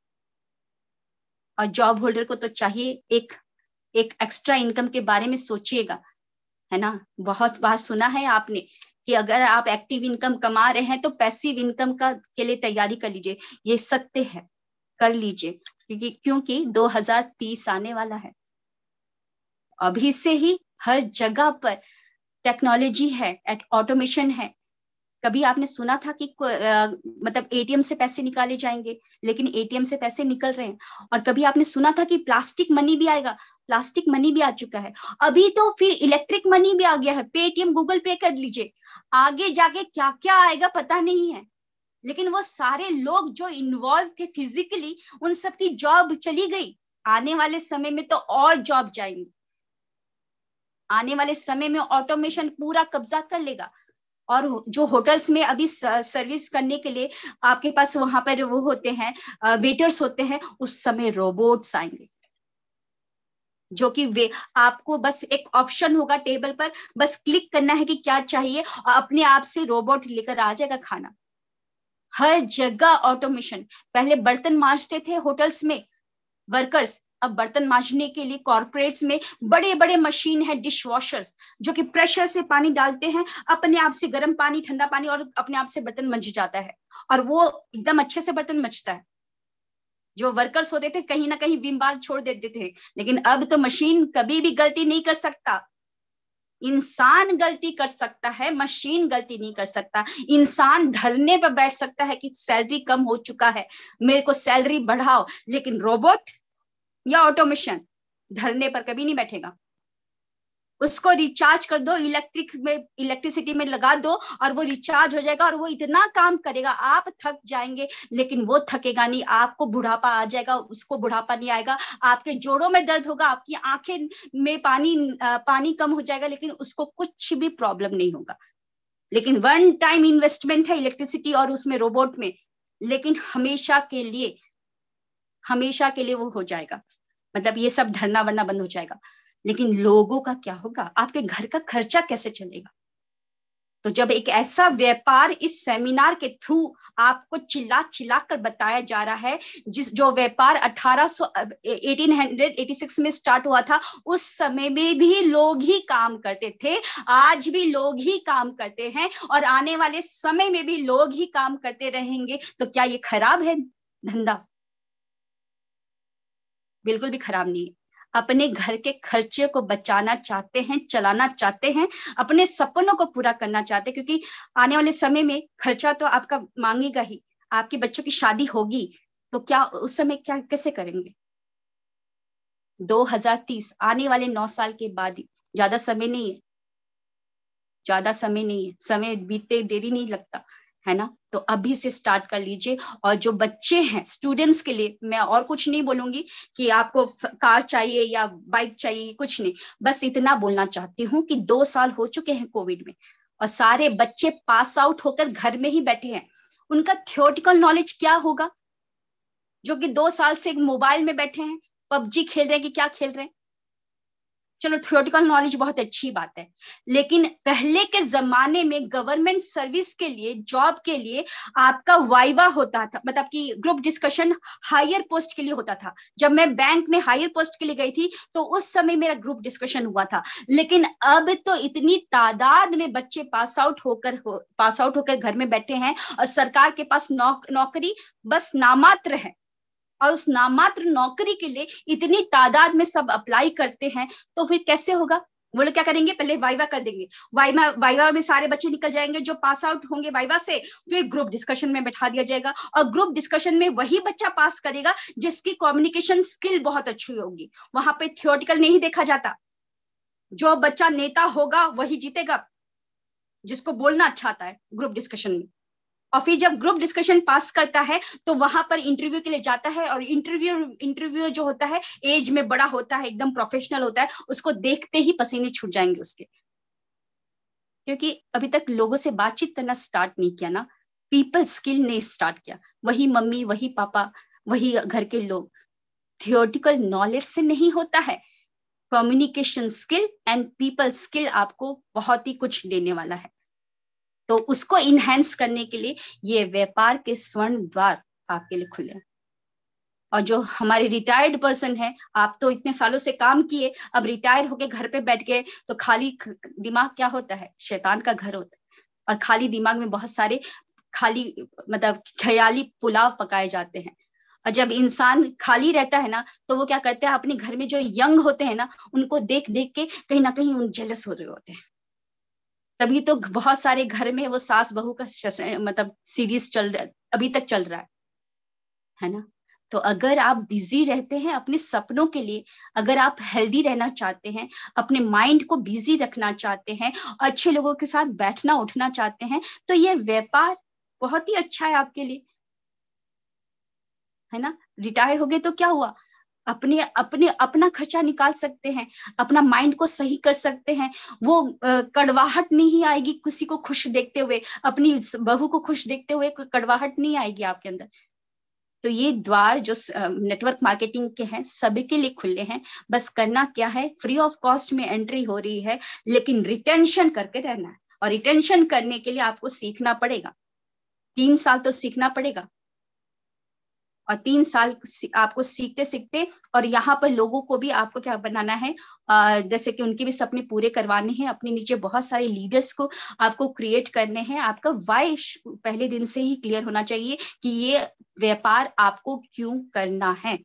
और जॉब होल्डर को तो चाहिए एक एक एक्स्ट्रा इनकम के बारे में सोचिएगा, है ना। बहुत बात सुना है आपने कि अगर आप एक्टिव इनकम कमा रहे हैं तो पैसिव इनकम का के लिए तैयारी कर लीजिए। ये सत्य है, कर लीजिए, क्योंकि क्योंकि दो हज़ार तीस आने वाला है। अभी से ही हर जगह पर टेक्नोलॉजी है, ऑटोमेशन है। कभी आपने सुना था कि आ, मतलब एटीएम से पैसे निकाले जाएंगे, लेकिन एटीएम से पैसे निकल रहे हैं। और कभी आपने सुना था कि प्लास्टिक मनी भी आएगा? प्लास्टिक मनी भी आ चुका है। अभी तो फिर इलेक्ट्रिक मनी भी आ गया है, पेटीएम गूगल पे कर लीजिए। आगे जाके क्या क्या आएगा पता नहीं है, लेकिन वो सारे लोग जो इन्वॉल्व थे फिजिकली, उन सबकी जॉब चली गई। आने वाले समय में तो और जॉब जाएंगी। आने वाले समय में ऑटोमेशन पूरा कब्जा कर लेगा। और जो होटल्स में अभी सर्विस करने के लिए आपके पास वहां पर वो होते हैं, वेटर्स होते हैं, उस समय रोबोट्स आएंगे, जो कि वे आपको बस एक ऑप्शन होगा टेबल पर, बस क्लिक करना है कि क्या चाहिए, और अपने आप से रोबोट लेकर आ जाएगा खाना। हर जगह ऑटोमेशन। पहले बर्तन मांजते थे होटल्स में वर्कर्स, अब बर्तन मांजने के लिए कॉर्पोरेट्स में बड़े बड़े मशीन है, डिश वॉशर्स, जो कि प्रेशर से पानी डालते हैं, अपने आप से गर्म पानी, ठंडा पानी, और अपने आप से बर्तन मंज जाता है, और वो एकदम अच्छे से बर्तन मचता है। जो वर्कर्स होते थे कहीं ना कहीं विम बार छोड़ देते थे, लेकिन अब तो मशीन कभी भी गलती नहीं कर सकता। इंसान गलती कर सकता है, मशीन गलती नहीं कर सकता। इंसान धरने पर बैठ सकता है कि सैलरी कम हो चुका है, मेरे को सैलरी बढ़ाओ, लेकिन रोबोट या ऑटोमेशन धरने पर कभी नहीं बैठेगा। उसको रिचार्ज कर दो, इलेक्ट्रिक में इलेक्ट्रिसिटी में लगा दो, और वो रिचार्ज हो जाएगा, और वो इतना काम करेगा, आप थक जाएंगे, लेकिन वो थकेगा नहीं। आपको बुढ़ापा आ जाएगा, उसको बुढ़ापा नहीं आएगा। आपके जोड़ों में दर्द होगा, आपकी आंखें में पानी पानी कम हो जाएगा, लेकिन उसको कुछ भी प्रॉब्लम नहीं होगा। लेकिन वन टाइम इन्वेस्टमेंट है इलेक्ट्रिसिटी और उसमें रोबोट में, लेकिन हमेशा के लिए हमेशा के लिए वो हो जाएगा। मतलब ये सब धरना वरना बंद हो जाएगा। लेकिन लोगों का क्या होगा? आपके घर का खर्चा कैसे चलेगा? तो जब एक ऐसा व्यापार इस सेमिनार के थ्रू आपको चिल्ला चिल्ला कर बताया जा रहा है, जिस जो व्यापार अठारह सौ अठारह सौ छियासी में स्टार्ट हुआ था, उस समय में भी लोग ही काम करते थे, आज भी लोग ही काम करते हैं, और आने वाले समय में भी लोग ही काम करते रहेंगे। तो क्या ये खराब है धंधा? बिल्कुल भी खराब नहीं है। अपने घर के खर्चे को बचाना चाहते हैं, चलाना चाहते हैं, अपने सपनों को पूरा करना चाहते हैं, क्योंकि आने वाले समय में खर्चा तो आपका मांगेगा ही। आपके बच्चों की शादी होगी तो क्या उस समय क्या कैसे करेंगे? दो हज़ार तीस आने वाले नौ साल के बाद ही, ज्यादा समय नहीं है, ज्यादा समय नहीं है, समय बीतते देरी नहीं लगता, है ना। तो अभी से स्टार्ट कर लीजिए। और जो बच्चे हैं, स्टूडेंट्स के लिए मैं और कुछ नहीं बोलूंगी कि आपको कार चाहिए या बाइक चाहिए, कुछ नहीं। बस इतना बोलना चाहती हूँ कि दो साल हो चुके हैं कोविड में, और सारे बच्चे पास आउट होकर घर में ही बैठे हैं। उनका थियोरेटिकल नॉलेज क्या होगा, जो कि दो साल से मोबाइल में बैठे हैं, पबजी खेल रहे हैं कि क्या खेल रहे हैं। चलो थियोरिटिकल नॉलेज बहुत अच्छी बात है, लेकिन पहले के जमाने में गवर्नमेंट सर्विस के लिए, जॉब के लिए आपका वाइवा होता था, मतलब कि ग्रुप डिस्कशन हायर पोस्ट के लिए होता था। जब मैं बैंक में हायर पोस्ट के लिए गई थी तो उस समय मेरा ग्रुप डिस्कशन हुआ था। लेकिन अब तो इतनी तादाद में बच्चे पास आउट होकर हो, पास आउट होकर घर में बैठे हैं और सरकार के पास नौ, नौकरी बस नामात्र है, और उस नामात्र नौकरी के लिए इतनी तादाद में सब अप्लाई करते हैं, तो फिर कैसे होगा? वो लोग क्या करेंगे, पहले वाइवा कर देंगे, वाइवा वाइवा में सारे बच्चे निकल जाएंगे जो पास आउट होंगे वाइवा से, फिर ग्रुप डिस्कशन में बैठा दिया जाएगा, और ग्रुप डिस्कशन में वही बच्चा पास करेगा जिसकी कम्युनिकेशन स्किल बहुत अच्छी होगी। वहां पे थियोरिटिकल नहीं देखा जाता, जो बच्चा नेता होगा वही जीतेगा, जिसको बोलना अच्छा आता है ग्रुप डिस्कशन में। और फिर जब ग्रुप डिस्कशन पास करता है तो वहां पर इंटरव्यू के लिए जाता है, और इंटरव्यू इंटरव्यू जो होता है एज में बड़ा होता है, एकदम प्रोफेशनल होता है, उसको देखते ही पसीने छूट जाएंगे उसके, क्योंकि अभी तक लोगों से बातचीत करना स्टार्ट नहीं किया ना, पीपल स्किल ने स्टार्ट किया। वही मम्मी, वही पापा, वही घर के लोग। थियोरिटिकल नॉलेज से नहीं होता है, communication skill and people skill आपको बहुत ही कुछ देने वाला है। तो उसको इनहेंस करने के लिए ये व्यापार के स्वर्ण द्वार आपके लिए खुले हैं। और जो हमारे रिटायर्ड पर्सन है, आप तो इतने सालों से काम किए, अब रिटायर होके घर पे बैठ गए तो खाली दिमाग क्या होता है, शैतान का घर होता है, और खाली दिमाग में बहुत सारे खाली मतलब ख्याली पुलाव पकाए जाते हैं। और जब इंसान खाली रहता है ना, तो वो क्या करते हैं, अपने घर में जो यंग होते हैं ना, उनको देख देख के कहीं ना कहीं उन जेलस हो रहे होते हैं। तभी तो बहुत सारे घर में वो सास बहू का मतलब सीरीज चल रहा है, अभी तक चल रहा है है ना। तो अगर आप बिजी रहते हैं अपने सपनों के लिए, अगर आप हेल्दी रहना चाहते हैं, अपने माइंड को बिजी रखना चाहते हैं, अच्छे लोगों के साथ बैठना उठना चाहते हैं, तो ये व्यापार बहुत ही अच्छा है आपके लिए, है ना। रिटायर हो गए तो क्या हुआ, अपने अपने अपना खर्चा निकाल सकते हैं, अपना माइंड को सही कर सकते हैं। वो कड़वाहट नहीं आएगी किसी को खुश देखते हुए, अपनी बहू को खुश देखते हुए कोई कड़वाहट नहीं आएगी आपके अंदर। तो ये द्वार जो नेटवर्क मार्केटिंग के हैं सभी के लिए खुले हैं। बस करना क्या है, फ्री ऑफ कॉस्ट में एंट्री हो रही है, लेकिन रिटेंशन करके रहना है। और रिटेंशन करने के लिए आपको सीखना पड़ेगा, तीन साल तो सीखना पड़ेगा, और तीन साल आपको सीखते सीखते, और यहाँ पर लोगों को भी आपको क्या बनाना है, जैसे कि उनके भी सपने पूरे करवाने हैं, अपने नीचे बहुत सारे लीडर्स को आपको क्रिएट करने हैं। आपका वाई पहले दिन से ही क्लियर होना चाहिए कि ये व्यापार आपको क्यों करना है।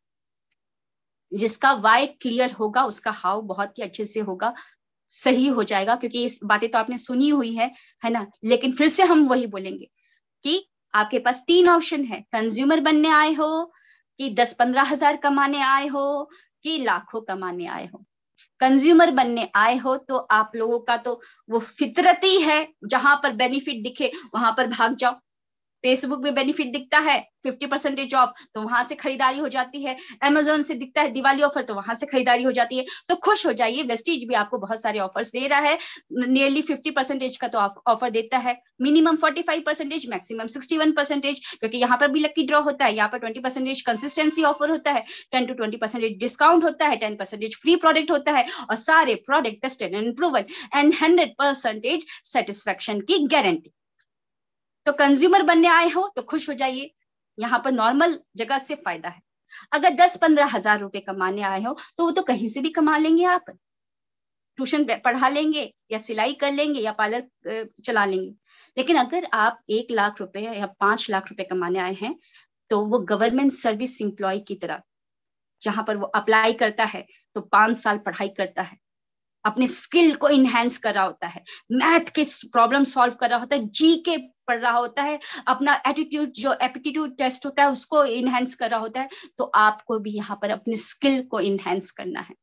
जिसका वाई क्लियर होगा उसका हाउ बहुत ही अच्छे से होगा, सही हो जाएगा, क्योंकि इस बातें तो आपने सुनी हुई है है ना। लेकिन फिर से हम वही बोलेंगे कि आपके पास तीन ऑप्शन है, कंज्यूमर बनने आए हो, कि दस पंद्रह हजार कमाने आए हो, कि लाखों कमाने आए हो। कंज्यूमर बनने आए हो तो आप लोगों का तो वो फितरत ही है, जहां पर बेनिफिट दिखे वहां पर भाग जाओ। फेसबुक में बेनिफिट दिखता है फिफ्टी परसेंटेज ऑफ, तो वहां से खरीदारी हो जाती है। अमेजोन से दिखता है दिवाली ऑफर, तो वहां से खरीदारी हो जाती है। तो खुश हो जाइए, वेस्टीज भी आपको बहुत सारे ऑफर्स दे रहा है, नियरली फिफ्टी परसेंटेज का तो ऑफर देता है, minimum forty five percentage, maximum sixty one percentage, क्योंकि यहाँ पर भी लकी ड्रॉ होता है। यहाँ पर ट्वेंटी परसेंटेज कंसिस्टेंसी ऑफर होता है, ten to twenty percentage discount होता है, टेन परसेंटेज फ्री प्रोडक्ट होता है, और सारे product tested and proven and hundred percentage satisfaction की गारंटी। तो कंज्यूमर बनने आए हो तो खुश हो जाइए, यहाँ पर नॉर्मल जगह से फायदा है। अगर दस पंद्रह हजार रुपए कमाने आए हो तो वो तो कहीं से भी कमा लेंगे, आप ट्यूशन पढ़ा लेंगे, या सिलाई कर लेंगे, या पार्लर चला लेंगे। लेकिन अगर आप एक लाख रुपए या पांच लाख रुपए कमाने आए हैं, तो वो गवर्नमेंट सर्विस एम्प्लॉय की तरह, जहां पर वो अप्लाई करता है तो पांच साल पढ़ाई करता है, अपने स्किल को इनहेंस कर रहा होता है, मैथ के प्रॉब्लम सॉल्व कर रहा होता है, जी के पढ़ रहा होता है, अपना एटीट्यूड जो एप्टीट्यूड टेस्ट होता है उसको इनहेंस कर रहा होता है। तो आपको भी यहाँ पर अपने स्किल को इनहेंस करना है,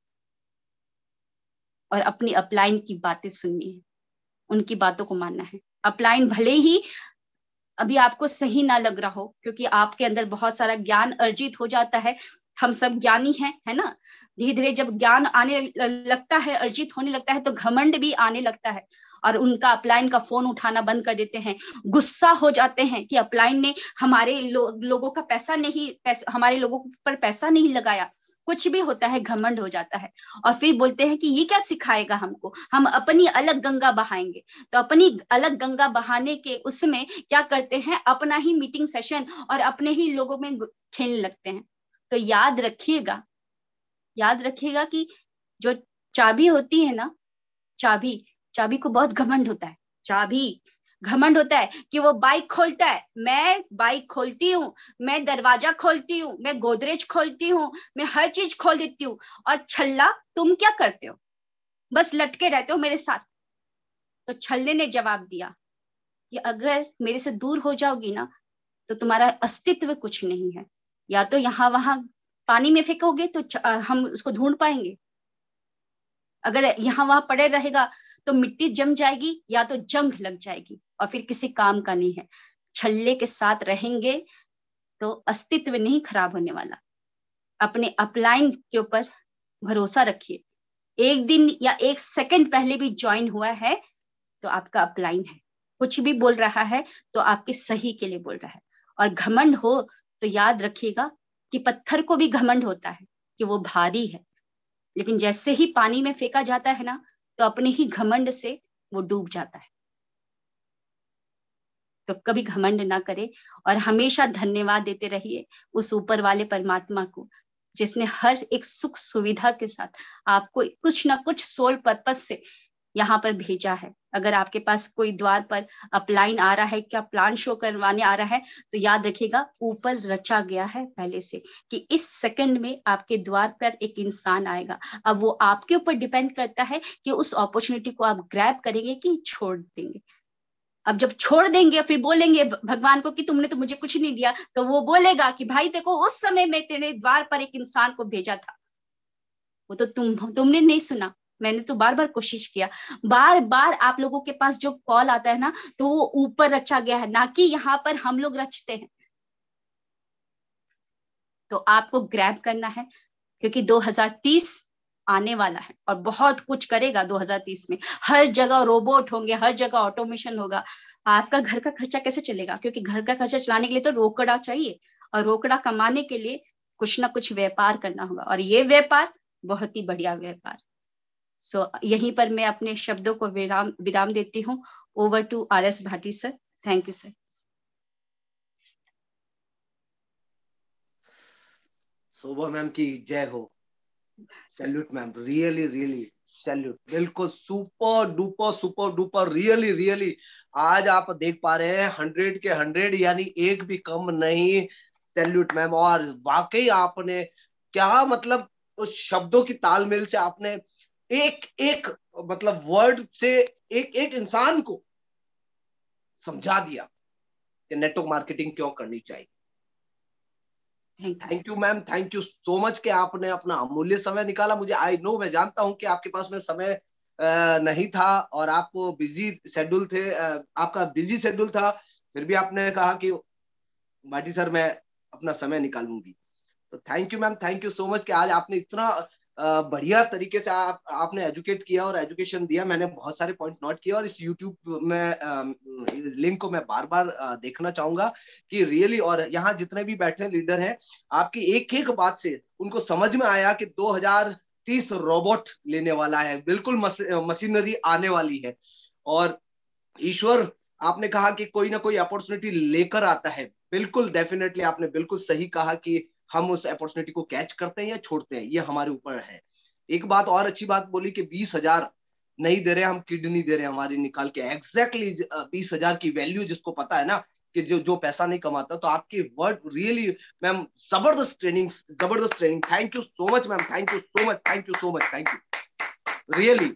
और अपनी अपलाइन की बातें सुननी है, उनकी बातों को मानना है। अपलाइन भले ही अभी आपको सही ना लग रहा हो, क्योंकि आपके अंदर बहुत सारा ज्ञान अर्जित हो जाता है, हम सब ज्ञानी हैं, है ना। धीरे धीरे जब ज्ञान आने लगता है, अर्जित होने लगता है, तो घमंड भी आने लगता है, और उनका अपलाइन का फोन उठाना बंद कर देते हैं, गुस्सा हो जाते हैं कि अपलाइन ने हमारे लो, लोगों का पैसा नहीं पैसा, हमारे लोगों पर पैसा नहीं लगाया, कुछ भी होता है घमंड हो जाता है, और फिर बोलते हैं कि ये क्या सिखाएगा हमको, हम अपनी अलग गंगा बहाएंगे। तो अपनी अलग गंगा बहाने के उसमें क्या करते हैं, अपना ही मीटिंग सेशन और अपने ही लोगों में खेलने लगते हैं। तो याद रखिएगा, याद रखिएगा कि जो चाबी होती है ना, चाबी चाबी को बहुत घमंड होता है, चाबी घमंड होता है कि वो बाइक खोलता है, मैं बाइक खोलती हूँ, मैं दरवाजा खोलती हूँ, मैं गोदरेज खोलती हूँ, मैं हर चीज खोल देती हूँ। और छल्ला तुम क्या करते हो, बस लटके रहते हो मेरे साथ। तो छल्ले ने जवाब दिया कि अगर मेरे से दूर हो जाओगी ना तो तुम्हारा अस्तित्व कुछ नहीं है, या तो यहाँ वहां पानी में फेंकोगे तो हम उसको ढूंढ पाएंगे, अगर यहाँ वहां पड़े रहेगा तो मिट्टी जम जाएगी या तो जंग लग जाएगी और फिर किसी काम का नहीं है। छल्ले के साथ रहेंगे तो अस्तित्व नहीं खराब होने वाला। अपने अपलाइन के ऊपर भरोसा रखिए, एक दिन या एक सेकंड पहले भी ज्वाइन हुआ है तो आपका अपलाइन है, कुछ भी बोल रहा है तो आपके सही के लिए बोल रहा है। और घमंड हो तो याद रखिएगा कि पत्थर को भी घमंड होता है कि वो भारी है, लेकिन जैसे ही पानी में फेंका जाता है ना तो अपने ही घमंड से वो डूब जाता है। तो कभी घमंड ना करे और हमेशा धन्यवाद देते रहिए उस ऊपर वाले परमात्मा को, जिसने हर एक सुख सुविधा के साथ आपको कुछ ना कुछ सोल पर्पस से यहाँ पर भेजा है। अगर आपके पास कोई द्वार पर अपलाइन आ रहा है, क्या प्लान शो करवाने आ रहा है, तो याद रखिएगा ऊपर रचा गया है पहले से कि इस सेकंड में आपके द्वार पर एक इंसान आएगा। अब वो आपके ऊपर डिपेंड करता है कि उस अपॉर्चुनिटी को आप ग्रैब करेंगे कि छोड़ देंगे। अब जब छोड़ देंगे फिर बोलेंगे भगवान को कि तुमने तो मुझे कुछ नहीं दिया, तो वो बोलेगा कि भाई देखो उस समय में तेरे द्वार पर एक इंसान को भेजा था, वो तो तुम तुमने नहीं सुना, मैंने तो बार बार कोशिश किया। बार बार आप लोगों के पास जो कॉल आता है ना तो वो ऊपर रचा गया है, ना कि यहाँ पर हम लोग रचते हैं। तो आपको ग्रैब करना है क्योंकि दो हज़ार तीस आने वाला है और बहुत कुछ करेगा। दो हज़ार तीस में हर जगह रोबोट होंगे, हर जगह ऑटोमेशन होगा। आपका घर का खर्चा कैसे चलेगा, क्योंकि घर का खर्चा चलाने के लिए तो रोकड़ा चाहिए, और रोकड़ा कमाने के लिए कुछ ना कुछ व्यापार करना होगा, और ये व्यापार बहुत ही बढ़िया व्यापार। सो so, यहीं पर मैं अपने शब्दों को विराम विराम देती हूँ। Over to R S Bhati sir. Thank you sir. Shobha ma'am की जय हो। Salute ma'am, really really salute. बिल्कुल super duper super duper, really really. आज आप देख पा रहे हैं हंड्रेड के हंड्रेड, यानी एक भी कम नहीं। Salute ma'am. और वाकई आपने क्या मतलब उस शब्दों की तालमेल से आपने एक एक मतलब वर्ड से एक एक इंसान को समझा दिया कि नेटवर्क मार्केटिंग क्यों करनी चाहिए। Thank you ma'am, thank you so much कि आपने अपना अमूल्य समय निकाला। मुझे आई नो, मैं जानता हूं कि आपके पास में समय नहीं था और आप बिजी शेड्यूल थे, आपका बिजी शेड्यूल था, फिर भी आपने कहा कि भाटी सर मैं अपना समय निकालूंगी। तो thank you ma'am, thank you so much कि आज आपने इतना बढ़िया तरीके से आप आपने एजुकेट किया और एजुकेशन दिया। मैंने बहुत सारे पॉइंट नोट किया और इस यूट्यूब में लिंक को मैं बार बार देखना चाहूंगा कि रियली, और यहाँ जितने भी बैठे लीडर हैं आपकी एक एक बात से उनको समझ में आया कि दो हज़ार तीस रोबोट लेने वाला है, बिल्कुल मस, मशीनरी आने वाली है। और ईश्वर आपने कहा कि कोई ना कोई अपॉर्चुनिटी लेकर आता है। बिल्कुल डेफिनेटली आपने बिल्कुल सही कहा कि हम उस अपॉर्चुनिटी को कैच करते हैं या छोड़ते हैं, ये हमारे ऊपर है। एक बात और अच्छी बात बोली कि बीस हजार नहीं दे रहे, हम किडनी दे रहे हैं हमारी निकाल के। एग्जैक्टली बीस हजार की वैल्यू जिसको पता है ना कि जो जो पैसा नहीं कमाता। तो आपके वर्ड रियली मैम जबरदस्त ट्रेनिंग, जबरदस्त training. Thank you so much ma'am, thank you so much, thank you so much, thank you really.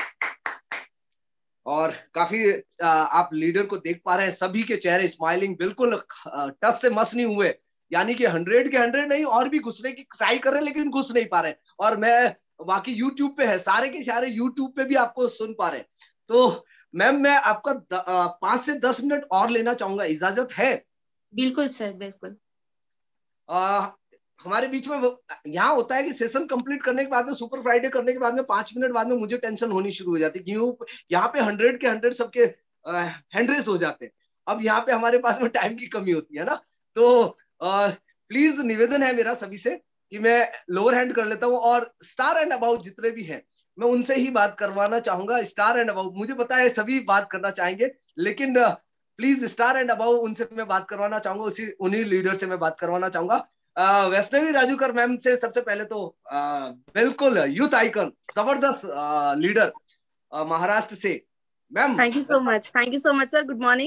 और काफी आप लीडर को देख पा रहे हैं, सभी के चेहरे स्माइलिंग, बिल्कुल टच से मस नहीं हुए, यानी कि हंड्रेड के हंड्रेड नहीं, और भी घुसने की ट्राई कर रहे हैं लेकिन घुस नहीं पा रहे। और मैं बाकी यूट्यूब पे है, सारे के सारे यूट्यूब पे भी आपको सुन पा रहे। तो मैम मैं आपका पांच से दस मिनट और लेना चाहूंगा, इजाजत है? बिल्कुल सर, बिल्कुल। आ, हमारे बीच में यहाँ होता है कि सेशन कंप्लीट करने के बाद में, सुपर फ्राइडे करने के बाद में पांच मिनट बाद में मुझे टेंशन होनी शुरू हो जाती है, क्यों यहाँ पे हंड्रेड के हंड्रेड सबके हैंड रेस हो जाते हैं। अब यहाँ पे हमारे पास में टाइम की कमी होती है ना। तो प्लीज निवेदन है मेरा सभी से कि मैं लोअर हैंड कर लेता हूँ और स्टार एंड अबाउट जितने भी हैं मैं उनसे ही बात करवाना चाहूंगा। स्टार एंड अबाउट मुझे पता है सभी बात करना चाहेंगे, लेकिन प्लीज स्टार एंड अबाउट उनसे मैं बात करवाना चाहूंगा, उसी उन्हीं लीडर से मैं बात करवाना चाहूंगा। अ, वैष्णवी राजूकर मैम से सबसे पहले तो अ, बिल्कुल यूथ आइकन, जबरदस्त लीडर महाराष्ट्र से ma'am. Thank you so much, thank you so much sir. Good morning,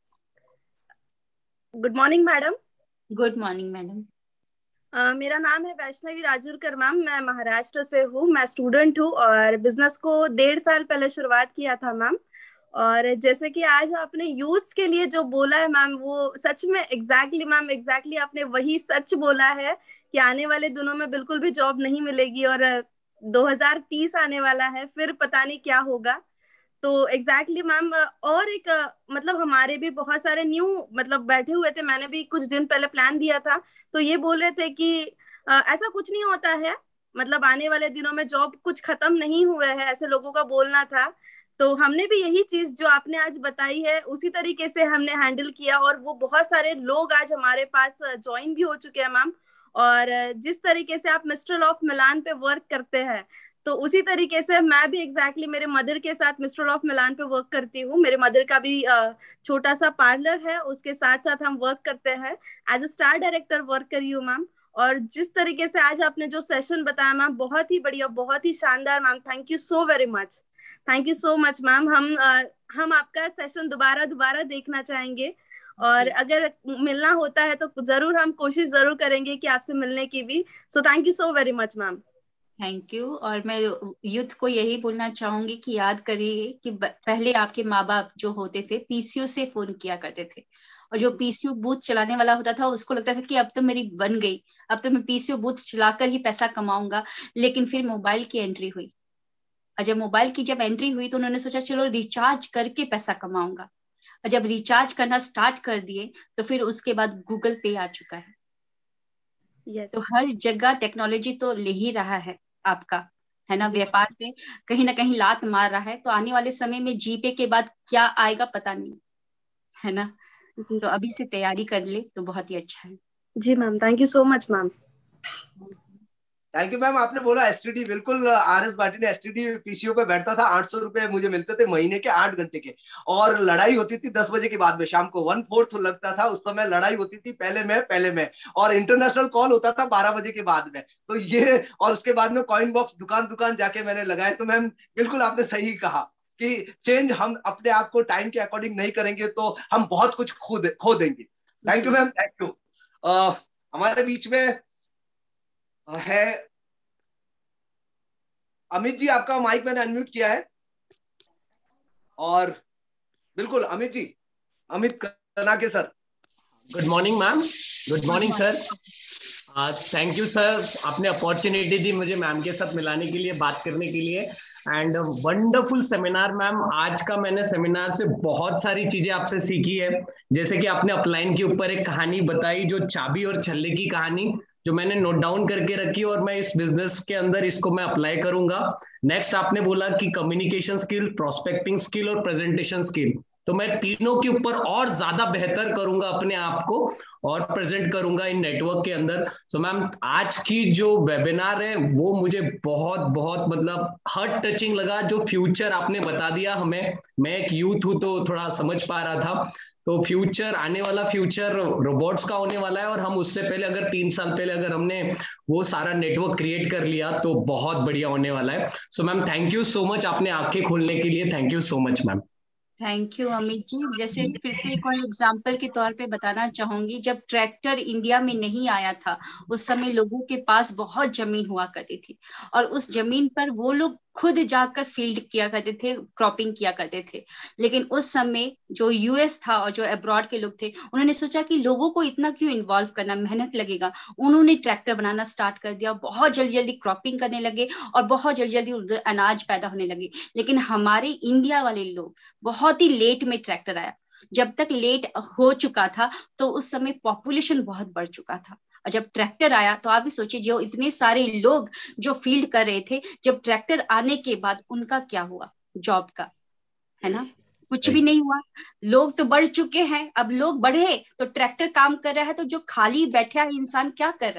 good morning madam. Good morning madam. Uh, मेरा नाम है वैष्णवी राजूरकर मैम, मैं महाराष्ट्र से हूँ, मैं स्टूडेंट हूँ और बिजनेस को डेढ़ साल पहले शुरुआत किया था मैम। और जैसे कि आज आपने यूथ के लिए जो बोला है मैम, वो सच में एग्जैक्टली मैम, एग्जैक्टली आपने वही सच बोला है कि आने वाले दिनों में बिल्कुल भी जॉब नहीं मिलेगी और दो हज़ार तीस आने वाला है, फिर पता नहीं क्या होगा। तो एग्जैक्टली exactly, मैम और एक मतलब हमारे भी बहुत सारे न्यू मतलब बैठे हुए थे, मैंने भी कुछ दिन पहले प्लान दिया था, तो ये बोले थे कि आ, ऐसा कुछ नहीं होता है, मतलब आने वाले दिनों में जॉब कुछ खत्म नहीं हुए है, ऐसे लोगों का बोलना था। तो हमने भी यही चीज जो आपने आज बताई है उसी तरीके से हमने हैंडल किया और वो बहुत सारे लोग आज हमारे पास ज्वाइन भी हो चुके हैं मैम। और जिस तरीके से आप मिस्ट्रल ऑफ मिलान पे वर्क करते हैं, तो उसी तरीके से मैं भी एग्जैक्टली exactly मेरे मदर के साथ मिस्ट्रल ऑफ मिलान पे वर्क करती हूँ। मेरे मदर का भी छोटा सा पार्लर है, उसके साथ साथ हम वर्क करते हैं, as a star director work करी हूँ मैम। और जिस तरीके से आज आपने जो सेशन बताया मैम, बहुत ही बढ़िया, बहुत ही शानदार ma'am, thank you so very much, thank you so much ma'am. हम uh, हम आपका सेशन दोबारा दोबारा देखना चाहेंगे और अगर मिलना होता है तो जरूर हम कोशिश जरूर करेंगे कि आपसे मिलने की भी। So thank you so very much ma'am. Thank you. और मैं यूथ को यही बोलना चाहूंगी कि याद करिए कि पहले आपके माँ बाप जो होते थे पीसीओ से फोन किया करते थे, और जो पीसीओ बूथ चलाने वाला होता था उसको लगता था कि अब तो मेरी बन गई, अब तो मैं पीसीओ बूथ चलाकर ही पैसा कमाऊंगा। लेकिन फिर मोबाइल की एंट्री हुई, और जब मोबाइल की जब एंट्री हुई तो उन्होंने सोचा चलो रिचार्ज करके पैसा कमाऊंगा, और जब रिचार्ज करना स्टार्ट कर दिए तो फिर उसके बाद गूगल पे आ चुका है। yes. तो हर जगह टेक्नोलॉजी तो ले ही रहा है आपका, है ना, व्यापार पे कहीं ना कहीं लात मार रहा है। तो आने वाले समय में जीपे के बाद क्या आएगा पता नहीं, है ना, तो अभी से तैयारी कर ले तो बहुत ही अच्छा है। जी ma'am, thank you so much ma'am. Thank you ma'am. आपने बोला एसटीडी, बिल्कुल आर एस भाटी ने एसटीडी पीसीओ पे बैठता था, आठ सौ रुपए मुझे मिलते थे महीने के, आठ घंटे के, और लड़ाई होती थी दस बजे के बाद में, शाम को वन फोर्थ लगता था उस समय, लड़ाई होती थी पहले में पहले में और इंटरनेशनल कॉल होता था बारह बजे के बाद में। तो ये, और उसके बाद में कॉइन बॉक्स दुकान दुकान जाके मैंने लगाए। तो मैम बिल्कुल आपने सही कहा कि चेंज हम अपने आप को टाइम के अकॉर्डिंग नहीं करेंगे तो हम बहुत कुछ खो दे, खो देंगे। Thank you ma'am, thank you. हमारे बीच में है अमित जी, आपका माइक मैंने अनम्यूट किया है, और बिल्कुल Amit ji, Amit Kanake sir. Good morning ma'am, good morning sir, thank you sir, आपने अपॉर्चुनिटी दी मुझे मैम के साथ मिलाने के लिए, बात करने के लिए, एंड वंडरफुल सेमिनार मैम। आज का मैंने सेमिनार से बहुत सारी चीजें आपसे सीखी है, जैसे कि आपने अपलाइन के ऊपर एक कहानी बताई, जो चाबी और छल्ले की कहानी, जो मैंने नोट डाउन करके रखी और मैं इस बिजनेस के अंदर इसको मैं अप्लाई करूंगा। नेक्स्ट आपने बोला कि कम्युनिकेशन स्किल, प्रोस्पेक्टिंग स्किल और प्रेजेंटेशन स्किल, तो मैं तीनों के ऊपर और ज्यादा बेहतर करूंगा अपने आप को और प्रेजेंट करूंगा इन नेटवर्क के अंदर। तो मैम आज की जो वेबिनार है वो मुझे बहुत बहुत मतलब हार्ट टचिंग लगा, जो फ्यूचर आपने बता दिया हमें। मैं एक यूथ हूं तो थोड़ा समझ पा रहा था, तो फ्यूचर, आने वाला फ्यूचर रोबोट्स का होने वाला है, और हम उससे पहले अगर तीन साल पहले अगर हमने वो सारा नेटवर्क क्रिएट कर लिया तो बहुत बढ़िया होने वाला है। So ma'am thank you so much, आपने आंखें खोलने के लिए thank you so much ma'am. Thank you Amit ji. जैसे फिर से एक और एग्जाम्पल के तौर पे बताना चाहूंगी, जब ट्रैक्टर इंडिया में नहीं आया था उस समय लोगों के पास बहुत जमीन हुआ करती थी, और उस जमीन पर वो लोग खुद जाकर फील्ड किया करते थे, क्रॉपिंग किया करते थे। लेकिन उस समय जो यूएस था और जो अब्रॉड के लोग थे, उन्होंने सोचा कि लोगों को इतना क्यों इन्वॉल्व करना, मेहनत लगेगा। उन्होंने ट्रैक्टर बनाना स्टार्ट कर दिया, बहुत जल्दी जल्दी क्रॉपिंग करने लगे और बहुत जल्दी जल्दी उधर अनाज पैदा होने लगे। लेकिन हमारे इंडिया वाले लोग, बहुत ही लेट में ट्रैक्टर आया। जब तक लेट हो चुका था तो उस समय पॉपुलेशन बहुत बढ़ चुका था, और जब ट्रैक्टर आया तो आप भी सोचिए, जो इतने सारे लोग जो फील्ड कर रहे थे, जब ट्रैक्टर आने के बाद उनका क्या हुआ जॉब का, है ना, कुछ भी नहीं हुआ। लोग तो बढ़ चुके हैं, अब लोग बढ़े तो ट्रैक्टर काम कर रहा है, तो जो खाली बैठा है इंसान क्या कर रहा है,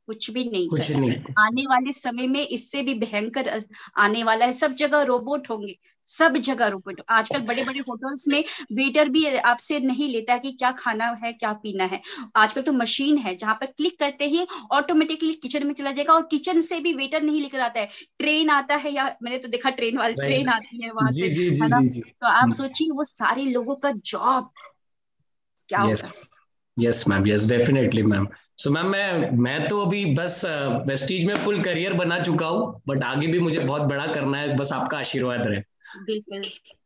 कुछ भी नहीं कुछ कर नहीं। आने वाले समय में इससे भी भयंकर आने वाला है। सब जगह रोबोट होंगे, सब जगह रोबोट। आजकल बड़े बड़े होटल्स में वेटर भी आपसे नहीं लेता है कि क्या खाना है क्या पीना है। आजकल तो मशीन है जहां पर क्लिक करते ही ऑटोमेटिकली किचन में चला जाएगा, और किचन से भी वेटर नहीं लेकर आता है, ट्रेन आता है, या मैंने तो देखा ट्रेन वाली ट्रेन आती है वहां से, जी जी जी है ना। जी जी। तो आप सोचिए वो सारे लोगों का जॉब क्या होगा। Yes ma'am, yes definitely ma'am. So ma'am मैं मैं तो अभी बस वेस्टीज में फुल करियर बना चुका हूँ, बट आगे भी मुझे बहुत बड़ा करना है, बस आपका आशीर्वाद रहे। बिल्कुल,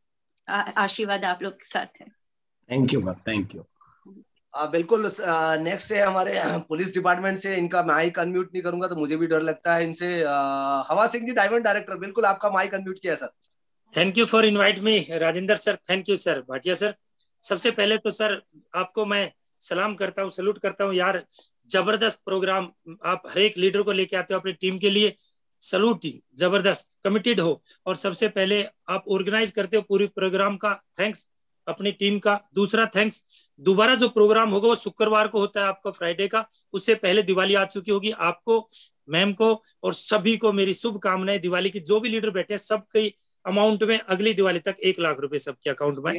आशीर्वाद आप लोग के साथ है। Thank you ma'am, thank you. आ, बिल्कुल। नेक्स्ट है हमारे पुलिस डिपार्टमेंट से, इनका माइक अनम्यूट नहीं करूंगा तो मुझे भी डर लगता है इनसे। आ, हवा सिंह जी, डायमंड डायरेक्टर, बिल्कुल आपका माइक अनम्यूट किया sir. Thank you for invite me Rajendra sir, thank you sir, Bhatia sir. सबसे पहले तो सर आपको मैं सलाम करता हूँ, सल्यूट करता हूँ यार। जबरदस्त प्रोग्राम आप हर एक लीडर को लेके आते हो अपनी टीम के लिए, सलूट, जबरदस्त, कमिटेड हो। और सबसे पहले आप ऑर्गेनाइज करते हो पूरी प्रोग्राम का, थैंक्स अपनी टीम का। दूसरा थैंक्स, दोबारा जो प्रोग्राम होगा वो शुक्रवार को होता है आपका, फ्राइडे का, उससे पहले दिवाली आ चुकी होगी। आपको, मैम को और सभी को मेरी शुभकामनाएं दिवाली की। जो भी लीडर बैठे हैं सबकी अमाउंट में अगली दिवाली तक एक लाख रुपए सबके अकाउंट में।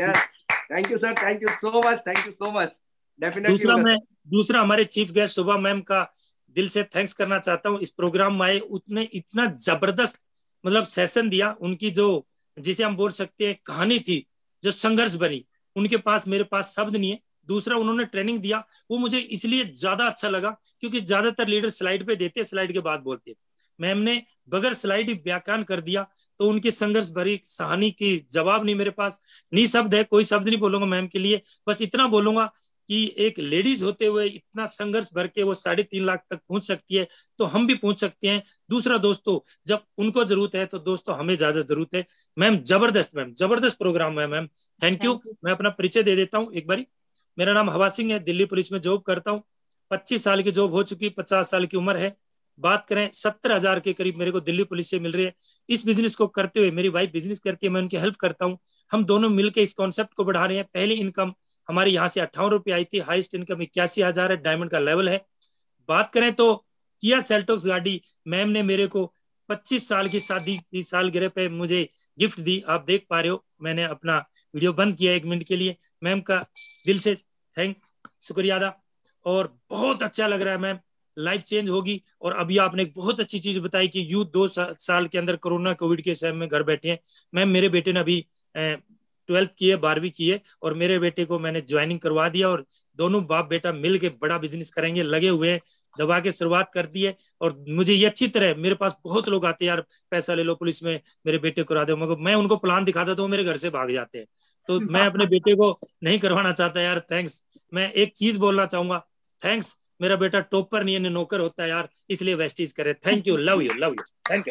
Thank you sir, thank you so much, thank you so much, definitely. दूसरा मैं दूसरा हमारे चीफ गेस्ट शोभा मैम का दिल से थैंक्स करना चाहता हूँ। इस प्रोग्राम में आए, उतने इतना जबरदस्त मतलब सेशन दिया, उनकी जो जिसे हम बोल सकते हैं कहानी थी, जो संघर्ष बनी, उनके पास मेरे पास शब्द नहीं है। दूसरा उन्होंने ट्रेनिंग दिया, वो मुझे इसलिए ज्यादा अच्छा लगा क्योंकि ज्यादातर लीडर स्लाइड पे देते, स्लाइड के बाद बोलते। मैम ने बगैर स्लाइड व्याख्यान कर दिया, तो उनकी संघर्ष भरी कहानी की जवाब नहीं मेरे पास, नहीं शब्द है, कोई शब्द नहीं बोलूंगा मैम के लिए। बस इतना बोलूंगा कि एक लेडीज होते हुए इतना संघर्ष भर के वो साढ़े तीन लाख तक पहुंच सकती है, तो हम भी पहुंच सकते हैं। दूसरा दोस्तों, जब उनको जरूरत है तो दोस्तों हमें ज्यादा जरूरत है। मैम जबरदस्त, मैम जबरदस्त प्रोग्राम है मैम, थैंक यू। मैं अपना परिचय दे देता हूँ एक बारी। मेरा नाम हवा सिंह है, दिल्ली पुलिस में जॉब करता हूँ, पच्चीस साल की जॉब हो चुकी, पचास साल की उम्र है। बात करें सत्तर हजार के करीब मेरे को दिल्ली पुलिस से मिल रही है। इस बिजनेस को करते हुए, मेरी वाइफ बिजनेस करती है, मैं उनकी हेल्प करता हूँ, हम दोनों मिलकर इस कॉन्सेप्ट को बढ़ा रहे हैं। पहली इनकम हमारी यहाँ से अट्ठावन रुपये आई थी, हाईएस्ट इनकम इक्यासी हजार है, डायमंड का लेवल है। बात करें तो किया सेल्टोस गाड़ी मैम ने मेरे को पच्चीस साल की शादी की सालगिरह पे मुझे गिफ्ट दी। आप देख पा रहे हो, मैंने अपना वीडियो बंद किया एक मिनट के लिए। मैम का दिल से थैंक शुक्रिया अदा, और बहुत अच्छा लग रहा है मैम, लाइफ चेंज होगी। और अभी आपने एक बहुत अच्छी चीज बताई कि यूथ दो सा, साल के अंदर कोरोना कोविड के समय में घर बैठे हैं। मैम मेरे बेटे ने अभी ट्वेल्थ की है, बारहवीं की है, और मेरे बेटे को मैंने ज्वाइनिंग करवा दिया, और दोनों बाप बेटा मिल के बड़ा बिजनेस करेंगे, लगे हुए हैं, दबा के शुरुआत कर दी है। और मुझे ये अच्छी तरह, मेरे पास बहुत लोग आते हैं यार पैसा ले लो पुलिस में, मेरे बेटे को करा दो, मगर मैं उनको प्लान दिखाता तो मेरे घर से भाग जाते हैं। तो मैं अपने बेटे को नहीं करवाना चाहता यार, थैंक्स। मैं एक चीज बोलना चाहूंगा, थैंक्स, मेरा बेटा टॉपर नहीं है, नौकर होता है यार, इसलिए वेस्टीज करे। Thank you, love you, love you, thank you,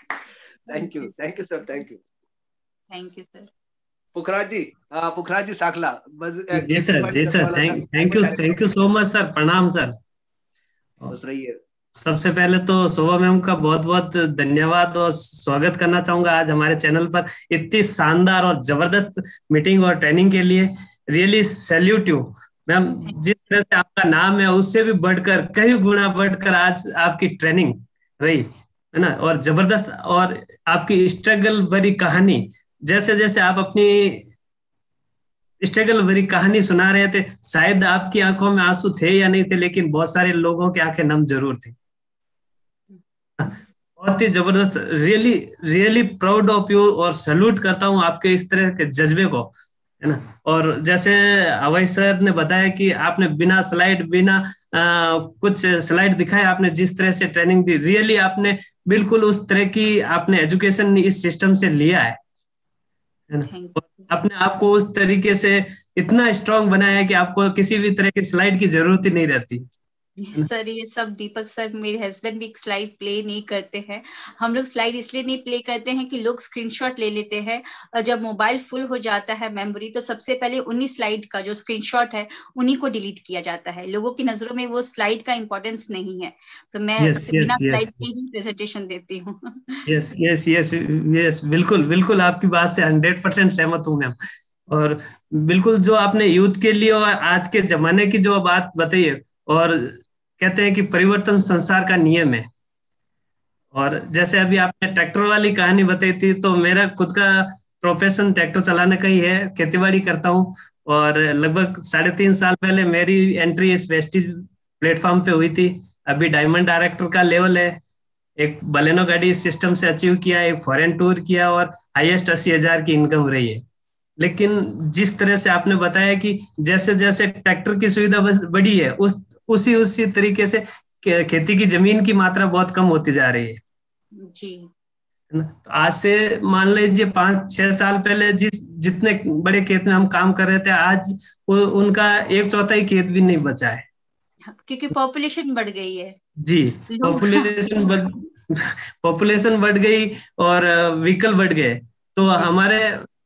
thank you, thank you sir, thank you, thank you sir. Pukhraj ji, Pukhraj ji Sakhla, जी सर, जी sir, thank thank you, thank you so much sir, प्रणाम सर। बस रही है। सबसे पहले तो शोभा मैम का बहुत बहुत धन्यवाद और स्वागत करना चाहूंगा आज हमारे चैनल पर, इतनी शानदार और जबरदस्त मीटिंग और ट्रेनिंग के लिए। रियली सैल्यूट यू मैम, जिस तरह से आपका नाम है उससे भी बढ़कर, कई गुना बढ़कर आज आपकी ट्रेनिंग रही है ना, और जबरदस्त, और आपकी स्ट्रगल भरी कहानी, जैसे जैसे आप अपनी स्ट्रगल भरी कहानी सुना रहे थे, शायद आपकी आंखों में आंसू थे या नहीं थे, लेकिन बहुत सारे लोगों की आंखें नम जरूर थी। बहुत ही जबरदस्त, really really proud of you, और सैल्यूट करता हूं आपके इस तरह के जज्बे को, है ना। और जैसे अवय सर ने बताया कि आपने बिना स्लाइड, बिना आ, कुछ स्लाइड दिखाए, आपने जिस तरह से ट्रेनिंग दी, रियली आपने बिल्कुल उस तरह की आपने एजुकेशन इस सिस्टम से लिया है, है ना। अपने आप को उस तरीके से इतना स्ट्रांग बनाया है कि आपको किसी भी तरह की स्लाइड की जरूरत ही नहीं रहती। सर ये सब दीपक सर, मेरे हस्बैंड भी स्लाइड प्ले नहीं करते हैं। हम लोग स्लाइड इसलिए नहीं प्ले करते हैं कि लोग स्क्रीनशॉट ले लेते हैं, और जब मोबाइल फुल हो जाता है मेमोरी, तो सबसे पहले उन्हीं स्लाइड का जो स्क्रीनशॉट है उन्हीं को डिलीट किया जाता है। लोगों की नजरों में वो स्लाइड का इंपॉर्टेंस नहीं है, तो मैं yes, बिना yes, स्लाइड yes. के ही प्रेजेंटेशन देती हूँ। यस यस यस यस, बिल्कुल बिल्कुल आपकी बात से हंड्रेड परसेंट सहमत हूँ मैम। और बिल्कुल जो आपने यूथ के लिए और आज के जमाने की जो बात बताई है, और कहते हैं कि परिवर्तन संसार का नियम है। और जैसे अभी आपने ट्रैक्टर वाली कहानी बताई थी, तो मेरा खुद का प्रोफेशन ट्रैक्टर चलाने का ही है, खेतीबाड़ी करता हूँ। और लगभग साढ़े तीन साल पहले मेरी एंट्री इस वेस्टीज प्लेटफॉर्म पे हुई थी। अभी डायमंड डायरेक्टर का लेवल है, एक बलेनो गाड़ी सिस्टम से अचीव किया, एक फॉरेन टूर किया और हाईएस्ट अस्सी हजार की इनकम रही है। लेकिन जिस तरह से आपने बताया कि जैसे जैसे ट्रैक्टर की सुविधा बढ़ी है, उस उसी उसी तरीके से खेती की जमीन की मात्रा बहुत कम होती जा रही है जी। तो आज से मान लीजिए पांच छह साल पहले जिस जितने बड़े खेत में हम काम कर रहे थे, आज उनका एक चौथाई खेत भी नहीं बचा है, क्योंकि पॉपुलेशन बढ़ गई है। जी, पॉपुलेशन बढ़ पॉपुलेशन बढ़ गई और व्हीकल बढ़ गए, तो हमारे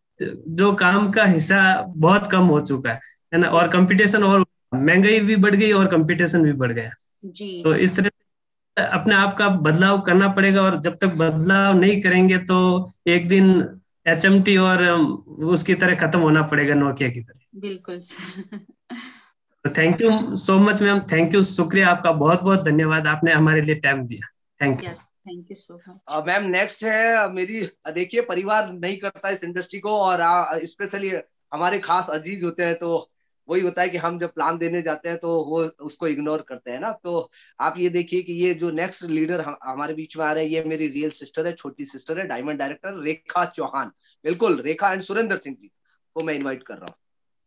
जो काम का हिस्सा बहुत कम हो चुका है ना। और कंपटीशन, और महंगाई भी बढ़ गई और कंपटीशन भी बढ़ गया जी। तो इस तरह से अपने आप का बदलाव करना पड़ेगा। और जब तक बदलाव नहीं करेंगे तो एक दिन एच एम टी और उसकी तरह खत्म होना पड़ेगा, नोकिया की तरह। बिल्कुल सर। तो thank you so much ma'am, thank you, शुक्रिया आपका, बहुत बहुत धन्यवाद, आपने हमारे लिए टाइम दिया। Thank you. Thank you so much. Ma'am next है मेरी, देखिए परिवार नहीं करता इस इंडस्ट्री को, और स्पेशली हमारे खास अजीज होते हैं, तो वही होता है कि हम जब प्लान देने जाते हैं तो वो उसको इग्नोर करते हैं ना। तो आप ये देखिए कि ये जो नेक्स्ट लीडर हम, हमारे बीच में आ रहे हैं, ये मेरी रियल सिस्टर है, छोटी सिस्टर है, डायमंड डायरेक्टर रेखा चौहान। बिल्कुल, रेखा एंड सुरेंद्र सिंह जी को मैं इन्वाइट कर रहा हूँ।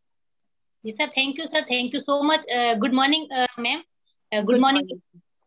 जी sir, thank you sir, thank you so much. Good morning ma'am. Good morning.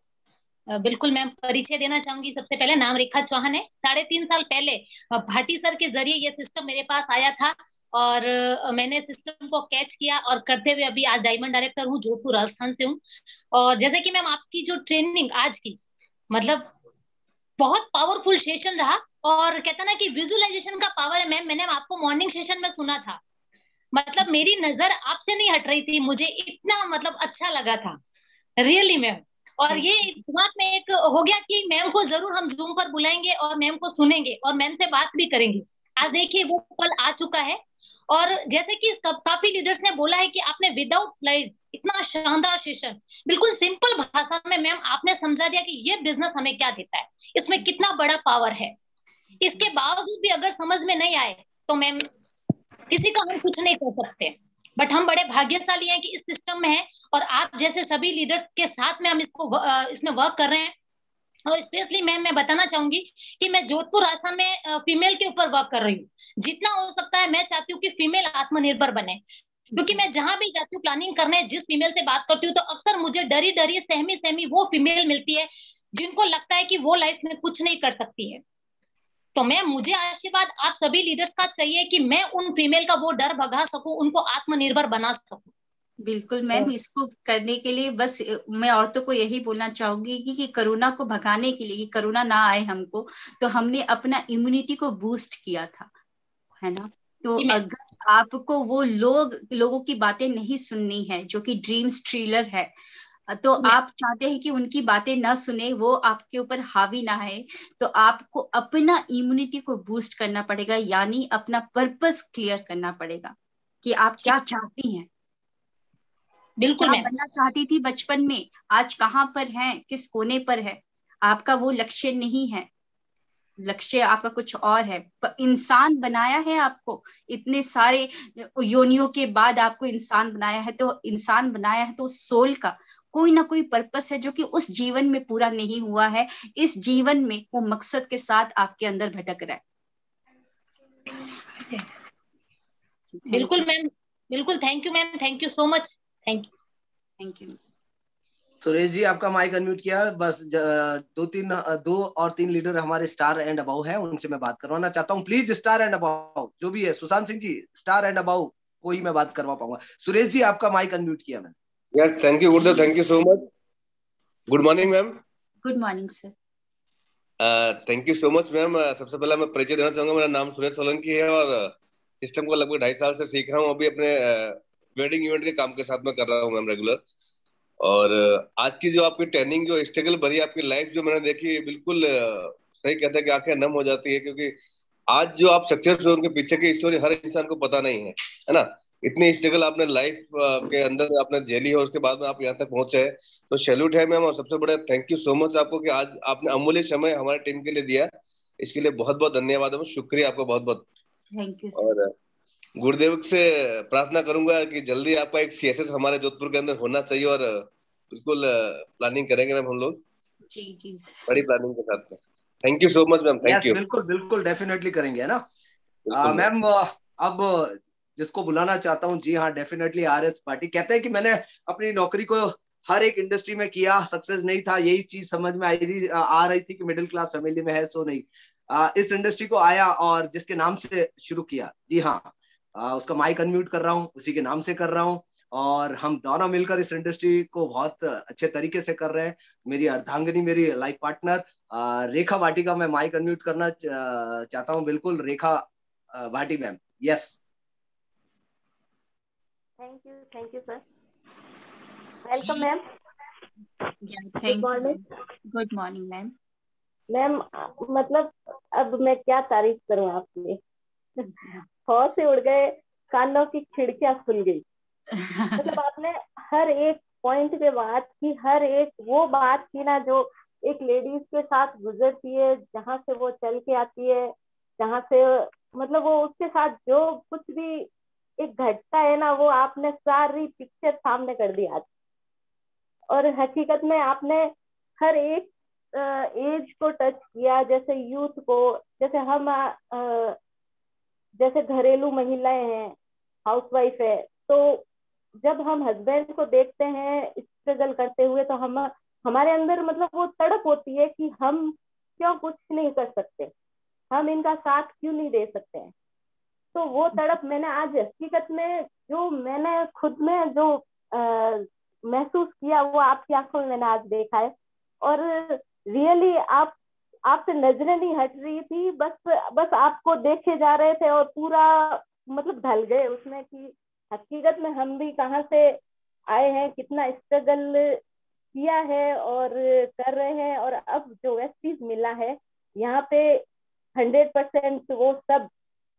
बिल्कुल मैम, परिचय देना चाहूंगी। सबसे पहले नाम रेखा चौहान है। साढ़े तीन साल पहले भाटी सर के जरिए ये सिस्टम मेरे पास आया था और मैंने सिस्टम को कैच किया और करते हुए अभी आज डायमंड डायरेक्टर हूँ, जोधपुर राजस्थान से हूँ। और जैसे कि मैम आपकी जो ट्रेनिंग आज की, मतलब बहुत पावरफुल सेशन रहा, और कहता ना कि विजुअलाइजेशन का पावर है मैम। मैंने आपको मॉर्निंग सेशन में सुना था, मतलब मेरी नजर आपसे नहीं हट रही थी, मुझे इतना मतलब अच्छा लगा था रियली मैम। और ये दिमाग में एक हो गया कि मैम को जरूर हम जूम पर बुलाएंगे और मैम को सुनेंगे और मैम से बात भी करेंगे। आज देखिए वो पल आ चुका है। और जैसे कि काफी लीडर्स ने बोला है कि आपने विदाउट स्लाइड इतना शानदार सेशन, बिल्कुल सिंपल भाषा में मैम आपने समझा दिया कि ये बिजनेस हमें क्या देता है, इसमें कितना बड़ा पावर है। इसके बावजूद भी अगर समझ में नहीं आए तो मैम किसी का हम कुछ नहीं कर सकते, बट हम बड़े भाग्यशाली हैं कि इस सिस्टम में है और आप जैसे सभी लीडर्स के साथ में हम इसको इसमें वर्क कर रहे हैं। और स्पेशली मैम मैं बताना चाहूंगी कि मैं जोधपुर राजस्थान में फीमेल के ऊपर वर्क कर रही हूँ। जितना हो सकता है मैं चाहती हूँ कि फीमेल आत्मनिर्भर बने, क्योंकि मैं जहां भी जाती हूँ प्लानिंग करने, जिस फीमेल से बात करती हूँ तो अक्सर मुझे डरी डरी सहमी सहमी वो फीमेल मिलती है जिनको लगता है कि वो लाइफ में कुछ नहीं कर सकती है। तो मैं मुझे आशीर्वाद आप सभी लीडर्स का चाहिए कि मैं उन फीमेल का वो डर भगा सकूं, उनको आत्मनिर्भर बना सकूं। बिल्कुल मैम, इसको करने के लिए बस मैं औरतों को यही बोलना चाहूंगी कि, कि कोरोना को भगाने के लिए, कि कोरोना ना आए हमको, तो हमने अपना इम्यूनिटी को बूस्ट किया था, है ना। तो अगर आपको वो लोग लोगों की बातें नहीं सुननी है जो कि ड्रीम स्टीलर है, तो आप चाहते हैं कि उनकी बातें ना सुने, वो आपके ऊपर हावी ना है, तो आपको अपना इम्यूनिटी को बूस्ट करना पड़ेगा, यानी अपना पर्पस क्लियर करना पड़ेगा कि आप क्या चाहती हैं। बिल्कुल, क्या बनना चाहती थी बचपन में, आज कहाँ पर है, किस कोने पर है, आपका वो लक्ष्य नहीं है। लक्ष्य आपका कुछ और है। इंसान बनाया है आपको, इतने सारे योनियों के बाद आपको इंसान बनाया है, तो इंसान बनाया है तो सोल का कोई ना कोई पर्पस है जो कि उस जीवन में पूरा नहीं हुआ है, इस जीवन में वो मकसद के साथ आपके अंदर भटक रहा है। बिल्कुल मैम, बिल्कुल, thank you ma'am, thank you so much, thank you thank you. Suresh ji आपका माइक अनम्यूट किया। बस दो तीन दो और तीन लीडर हमारे स्टार एंड अबाउ हैं, उनसे मैं बात करवाना चाहता हूँ। प्लीज स्टार एंड अबाउ जो भी है, Sushant Singh ji star and above को ही मैं बात करवा पाऊंगा। सुरेश जी आपका माइक अनम्यूट किया मैंने। यस, थैंक यू गुरुदेव, thank you so much. Good morning ma'am. Good morning sir. Thank you so much ma'am. सबसे पहले मैं परिचय देना चाहूंगा, मेरा नाम सुरेश सोलंकी है और सिस्टम को लगभग ढाई साल से सीख रहा हूँ। अभी अपने वेडिंग इवेंट के काम के साथ में कर रहा हूँ मैम रेगुलर। और आज की जो आपकी ट्रेनिंग, जो स्ट्रगल भरी आपकी लाइफ जो मैंने देखी, बिल्कुल सही कहते हैं कि आंखें नम हो जाती है, क्योंकि आज जो आप सक्सेस हो उनके पीछे की स्टोरी हर इंसान को पता नहीं है, है ना। इतनी स्ट्रगल आपने लाइफ के अंदर आपने झेली है, उसके बाद में आप यहाँ तक पहुंचे हैं, तो सैल्यूट है मैम। और सबसे बड़ा थैंक यू सो मच आपको कि आज आपने अमूल्य समय हमारे टीम के लिए दिया। इसके लिए बहुत बहुत धन्यवाद है, शुक्रिया आपका बहुत बहुत। Thank you. और गुरुदेव से प्रार्थना करूंगा कि जल्दी आपका एक सीएसएस हमारे जोधपुर के अंदर होना चाहिए, और बिल्कुल प्लानिंग करेंगे मैम हम लोग, जी जी बड़ी प्लानिंग के साथ में। Thank you so much ma'am, thank you. बिल्कुल बिल्कुल डेफिनेटली करेंगे, है ना मैम। मैम। अब जिसको बुलाना चाहता हूँ, जी हाँ डेफिनेटली आर एस पार्टी। कहते हैं कि मैंने अपनी नौकरी को हर एक इंडस्ट्री में किया, सक्सेस नहीं था, यही चीज समझ में आई रही आ रही थी कि मिडिल क्लास फैमिली में है, सो नहीं आ, इस इंडस्ट्री को आया और जिसके नाम से शुरू किया, जी हाँ आ, उसका माइक अनम्यूट कर रहा हूँ, उसी के नाम से कर रहा हूँ, और हम दोनों मिलकर इस इंडस्ट्री को बहुत अच्छे तरीके से कर रहे हैं। मेरी अर्धांगिनी, मेरी लाइफ पार्टनर रेखा भाटी का मैं माइक अनम्यूट करना चाहता हूँ। बिल्कुल Rekha Bhati ma'am, yes. Thank you, thank you sir. Welcome ma'am. Good morning. Good morning ma'am. Ma'am मतलब अब मैं क्या तारीफ करूं आपकी, होश से उड़ गए, कानों की खिड़कियां खुल गई। मतलब आपने हर एक पॉइंट पे बात की, हर एक वो बात की ना जो एक लेडीज के साथ गुजरती है, जहाँ से वो चल के आती है, जहाँ से मतलब वो उसके साथ जो कुछ भी एक घटता है ना, वो आपने सारी पिक्चर सामने कर दी आज। और हकीकत में आपने हर एक एज को टच किया, जैसे यूथ को, जैसे हम आ, जैसे घरेलू महिलाएं हैं, हाउसवाइफ है, तो जब हम हस्बैंड को देखते हैं स्ट्रगल करते हुए, तो हम हमारे अंदर मतलब वो तड़प होती है कि हम क्यों कुछ नहीं कर सकते, हम इनका साथ क्यों नहीं दे सकते हैं। तो वो तड़प मैंने आज हकीकत में जो मैंने खुद में जो आ, महसूस किया, वो आपकी आंखों में मैंने आज देखा है। और रियली आप आपसे नजरें नहीं हट रही थी, बस बस आपको देखे जा रहे थे और पूरा मतलब ढल गए उसमें कि हकीकत में हम भी कहाँ से आए हैं, कितना स्ट्रगल किया है और कर रहे हैं, और अब जो वेस्टीज मिला है यहाँ पे हंड्रेड परसेंट वो सब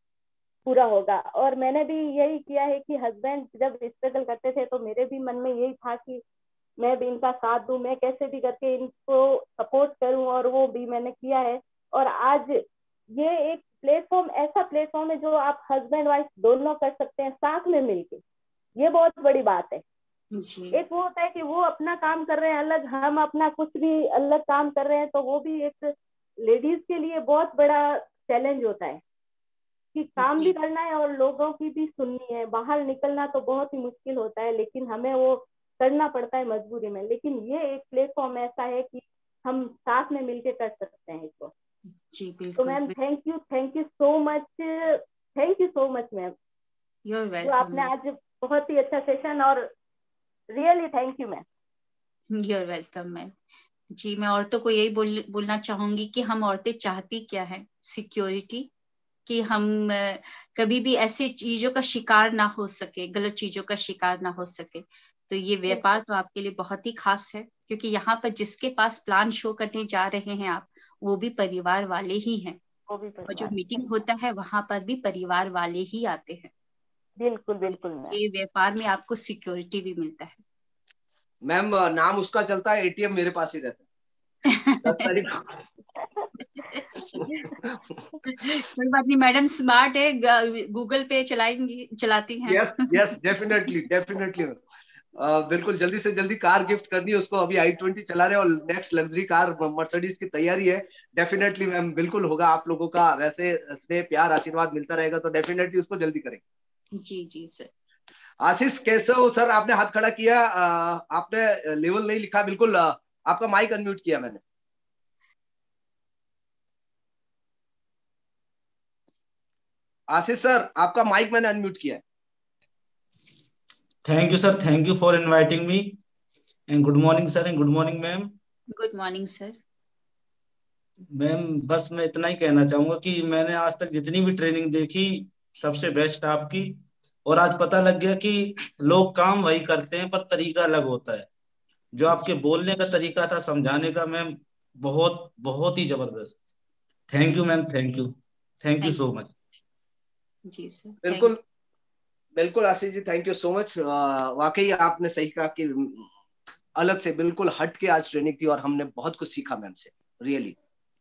पूरा होगा। और मैंने भी यही किया है कि हस्बैंड जब स्ट्रगल करते थे तो मेरे भी मन में यही था कि मैं भी इनका साथ दूं, मैं कैसे भी करके इनको सपोर्ट करूं, और वो भी मैंने किया है। और आज ये एक प्लेटफॉर्म, ऐसा प्लेटफॉर्म है जो आप हस्बैंड वाइफ दोनों कर सकते हैं साथ में मिलके, ये बहुत बड़ी बात है। एक वो होता है कि वो अपना काम कर रहे हैं अलग, हम अपना कुछ भी अलग काम कर रहे हैं, तो वो भी एक लेडीज के लिए बहुत बड़ा चैलेंज होता है कि काम भी करना है और लोगों की भी सुननी है। बाहर निकलना तो बहुत ही मुश्किल होता है, लेकिन हमें वो करना पड़ता है मजबूरी में। लेकिन ये एक प्लेटफॉर्म ऐसा है कि हम साथ में मिलके कर सकते हैं इसको। जी बिल्कुल। तो ma'am thank you, thank you so much, thank you so much ma'am. You are welcome. आपने आज बहुत ही अच्छा सेशन, और really thank you ma'am. You are welcome ma'am. जी मैं औरतों को यही बोल बोलना चाहूंगी कि हम औरतें चाहती क्या है, सिक्योरिटी, कि हम कभी भी ऐसी चीजों का शिकार ना हो सके, गलत चीजों का शिकार ना हो सके। तो ये व्यापार तो आपके लिए बहुत ही खास है, क्योंकि यहाँ पर जिसके पास प्लान शो करने जा रहे हैं आप, वो भी परिवार वाले ही हैं, और जो मीटिंग होता है वहां पर भी परिवार वाले ही आते हैं। बिल्कुल बिल्कुल। ये व्यापार में आपको सिक्योरिटी भी मिलता है। मैम नाम उसका चलता है, एटीएम मेरे पास ही रहता है। कोई बात नहीं, मैडम स्मार्ट है, गूगल पे चलाएंगी, चलाती हैं। यस यस डेफिनेटली डेफिनेटली बिल्कुल, जल्दी से जल्दी कार गिफ्ट करनी है उसको। अभी आई ट्वेंटी चला रहे हैं और नेक्स्ट लग्जरी कार मर्सिडीज की तैयारी है। डेफिनेटली मैम बिल्कुल होगा आप लोगों का, वैसे स्नेह प्यार आशीर्वाद मिलता रहेगा, तो डेफिनेटली उसको जल्दी करेंगे। जी जी सर। आशीष कैसे हो सर? आपने हाथ खड़ा किया, आपने लेवल नहीं लिखा। बिल्कुल आपका माइक अनम्यूट किया मैंने। आशीष सर आपका माइक मैंने अनम्यूट किया है। Thank you sir, thank you for inviting me, and good morning sir, and good morning ma'am. Good morning sir. Ma'am बस मैं इतना ही कहना चाहूंगा कि मैंने आज तक जितनी भी ट्रेनिंग देखी, सबसे बेस्ट आपकी। और आज पता लग गया कि लोग काम वही करते हैं पर तरीका अलग होता है। जो आपके बोलने का तरीका था, समझाने का, मैम बहुत बहुत ही जबरदस्त। Thank you ma'am, thank you, thank you so much. जी सर बिल्कुल बिल्कुल Ashish ji, thank you so much. वाकई आपने सही कहा कि अलग से बिल्कुल हट के आज ट्रेनिंग थी और हमने बहुत कुछ सीखा मैम से, रियली।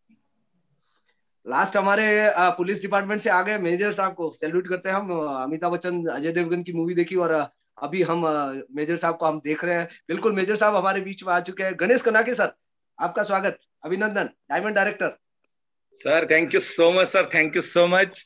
लास्ट हमारे अ, पुलिस डिपार्टमेंट से आ गए मेजर साहब को सैल्यूट करते हैं हम। अ, अमिताभ बच्चन अजय देवगन की मूवी देखी और अ, अभी हम अ, मेजर साहब को हम देख रहे हैं। बिल्कुल मेजर साहब हमारे बीच में आ चुके हैं। गणेश कनाके सर, आपका स्वागत, अभिनंदन, diamond director. Sir thank you so much sir, thank you so much.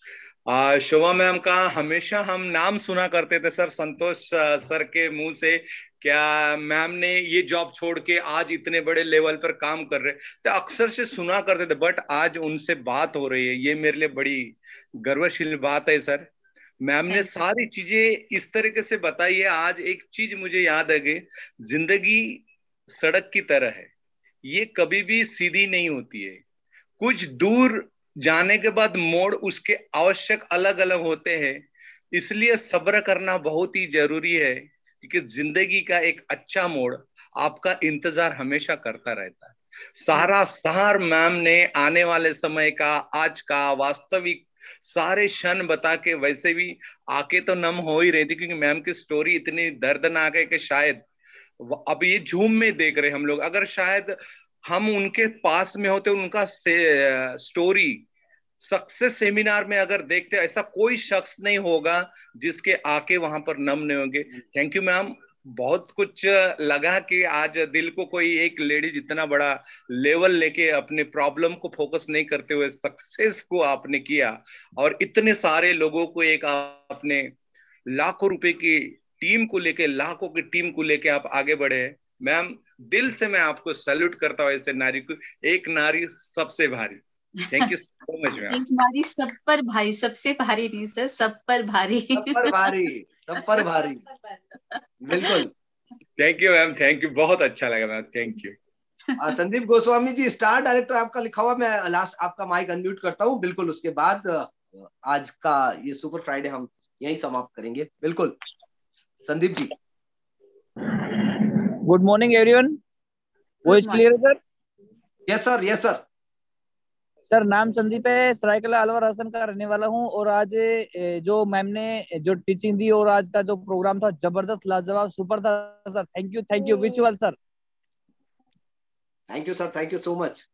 Shobha ma'am का हमेशा हम नाम सुना करते थे सर, संतोष uh, सर के मुंह से, क्या मैम ने ये जॉब छोड़ के आज इतने बड़े लेवल पर काम कर रहे, तो अक्सर से सुना करते थे, बट आज उनसे बात हो रही है, ये मेरे लिए बड़ी गर्वशील बात है सर। मैम ने सारी चीजें इस तरीके से बताई है। आज एक चीज मुझे याद आ गई, जिंदगी सड़क की तरह है, ये कभी भी सीधी नहीं होती है। कुछ दूर जाने के बाद मोड़ उसके आवश्यक अलग अलग होते हैं, इसलिए सब्र करना बहुत ही जरूरी है, क्योंकि जिंदगी का एक अच्छा मोड़ आपका इंतजार हमेशा करता रहता है। सारा सहार मैम ने आने वाले समय का, आज का वास्तविक सारे क्षण बता के, वैसे भी आके तो नम हो ही रही थी, क्योंकि मैम की स्टोरी इतनी दर्दनाक है कि शायद अब ये झूम में देख रहे हम लोग, अगर शायद हम उनके पास में होते, उनका स्टोरी सक्सेस सेमिनार में अगर देखते, ऐसा कोई शख्स नहीं होगा जिसके आके वहां पर नम नहीं होंगे। थैंक यू मैम, बहुत कुछ लगा कि आज दिल को कोई एक लेडीज इतना बड़ा लेवल लेके अपने प्रॉब्लम को फोकस नहीं करते हुए सक्सेस को आपने किया, और इतने सारे लोगों को एक अपने लाखों रुपए की टीम को लेके, लाखों की टीम को लेके आप आगे बढ़े। मैम दिल से मैं आपको सैल्यूट करता हूँ, ऐसे नारी को, एक नारी सबसे भारी। Thank you so much ma'am. एक नारी सब पर भारी, सबसे भारी नहीं सर, सब पर भारी, सब पर भारी, सब पर भारी, बिल्कुल। Thank you ma'am, thank you, बहुत अच्छा लगा ma'am, thank you. Sandeep Goswami ji, star director आपका लिखा हुआ, मैं लास्ट आपका माइक अनम्यूट करता हूँ। बिल्कुल उसके बाद आज का ये सुपर फ्राइडे हम यही समाप्त करेंगे। बिल्कुल Sandeep ji. Good morning everyone, voice clear है sir? Yes sir, yes sir. Sir नाम संदीप है, सरायकला अलवर हसन का रहने वाला हूं, और आज जो मैम ने जो टीचिंग दी और आज का जो प्रोग्राम था जबरदस्त, लाजवाब, सुपर था sir. Thank you, thank you, visual sir. Thank you sir, thank you so much.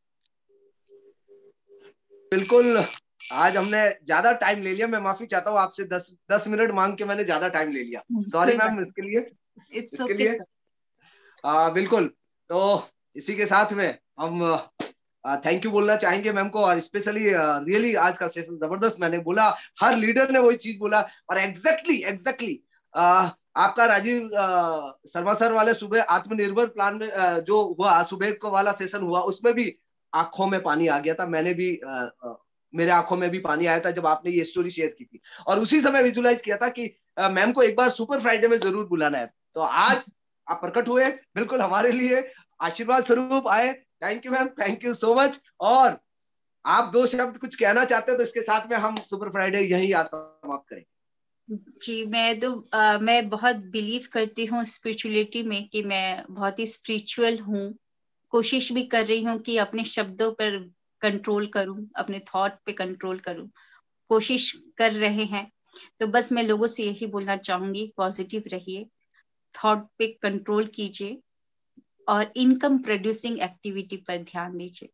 बिल्कुल आज हमने ज्यादा टाइम ले लिया, मैं माफी चाहता हूँ आपसे, दस दस मिनट मांग के मैंने ज्यादा टाइम ले लिया, सॉरी मैम इसके लिए, इसके लिए। आ, बिल्कुल, तो इसी के साथ में हम थैंक यू बोलना चाहेंगे मैम को, और स्पेशली रियली आज का सेशन जबरदस्त, मैंने बोला हर लीडर ने वही चीज बोला, और एग्जैक्टली एग्जैक्टली आपका राजीव शर्मा सर वाले सुबह आत्मनिर्भर प्लान में आ, जो हुआ सुबह को वाला सेशन हुआ, उसमें भी आंखों में पानी आ गया था, मैंने भी आ, आ, मेरे आंखों में भी पानी आया था जब आपने ये स्टोरी शेयर की थी, और उसी समय विजुलाइज किया था कि मैम को एक बार सुपर फ्राइडे में जरूर बुलाना है। तो आज आप प्रकट हुए, बिल्कुल हमारे लिए आशीर्वाद स्वरूप आए। Thank you ma'am, thank you so much. और आप दो शब्द कुछ कहना चाहते हैं तो इसके साथ में हम सुपर फ्राइडे यही आज समाप्त करें। जी, मैं तो आ, मैं बहुत बिलीव करती हूँ स्पिरिचुअलिटी में, कि मैं बहुत ही स्पिरिचुअल हूँ, कोशिश भी कर रही हूँ कि अपने शब्दों पर कंट्रोल करूँ, अपने थॉट पे कंट्रोल करूँ, कोशिश कर रहे हैं। तो बस मैं लोगों से यही बोलना चाहूंगी, पॉजिटिव रहिए, थॉट पे कंट्रोल कीजिए, और इनकम प्रोड्यूसिंग एक्टिविटी पर ध्यान दीजिए,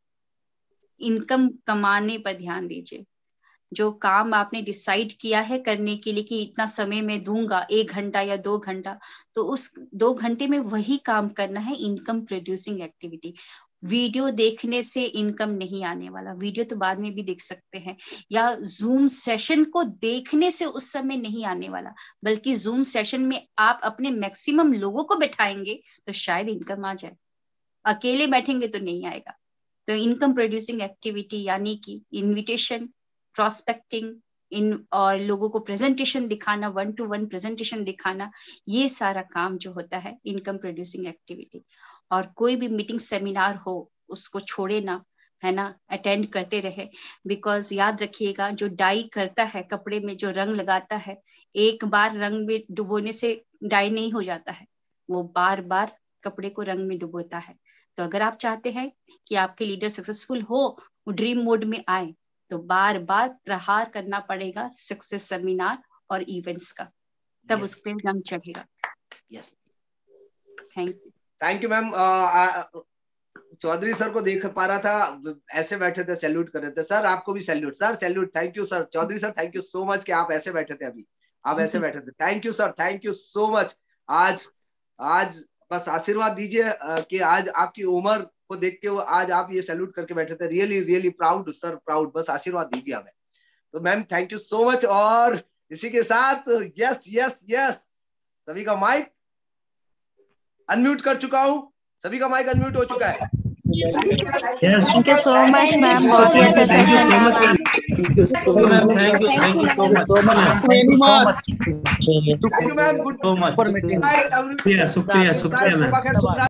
इनकम कमाने पर ध्यान दीजिए। जो काम आपने डिसाइड किया है करने के लिए कि इतना समय मैं दूंगा, एक घंटा या दो घंटा, तो उस दो घंटे में वही काम करना है, इनकम प्रोड्यूसिंग एक्टिविटी। वीडियो देखने से इनकम नहीं आने वाला, वीडियो तो बाद में भी देख सकते हैं, या जूम सेशन को देखने से उस समय नहीं आने वाला, बल्कि जूम सेशन में आप अपने मैक्सिमम लोगों को बैठाएंगे तो शायद इनकम आ जाए, अकेले बैठेंगे तो नहीं आएगा। तो इनकम प्रोड्यूसिंग एक्टिविटी यानी कि इन्विटेशन, प्रोस्पेक्टिंग, इन और लोगों को प्रेजेंटेशन दिखाना, वन टू वन प्रेजेंटेशन दिखाना, ये सारा काम जो होता है इनकम प्रोड्यूसिंग एक्टिविटी। और कोई भी मीटिंग सेमिनार हो उसको छोड़े ना, है ना, अटेंड करते रहे। बिकॉज याद रखिएगा, जो डाई करता है कपड़े में, जो रंग लगाता है, एक बार रंग में डुबोने से डाई नहीं हो जाता है, वो बार बार कपड़े को रंग में डुबोता है। तो अगर आप चाहते हैं कि आपके लीडर सक्सेसफुल हो, ड्रीम मोड में आए, तो बार बार प्रहार करना पड़ेगा सक्सेस सेमिनार और इवेंट्स का। तब उस पे रंग चढ़ेगा। Yes, thank you. Thank you ma'am. Chaudhary sir को देख पा रहा था, ऐसे बैठे थे, सैल्यूट कर रहे थे। सर आपको भी salute, sir salute, thank you sir. Chaudhary sir thank you so much कि आप ऐसे बैठे थे, अभी आप ऐसे बैठे थे। Thank you sir, thank you so much. आज आज बस आशीर्वाद दीजिए कि आज आपकी उम्र को देख के आज आप ये सैल्यूट करके बैठे थे। Really really proud sir, proud. बस आशीर्वाद दीजिए हमें। तो ma'am thank you so much. और इसी के साथ यस यस यस सभी का माइक अनम्यूट कर चुका हूं, सभी का माइक अनम्यूट हो चुका है। Thank you so much ma'am, बहुत ही अच्छा session ma'am. Thank you ma'am, thank you thank you so much thank you ma'am, good so much. शुक्रिया शुक्रिया मैम।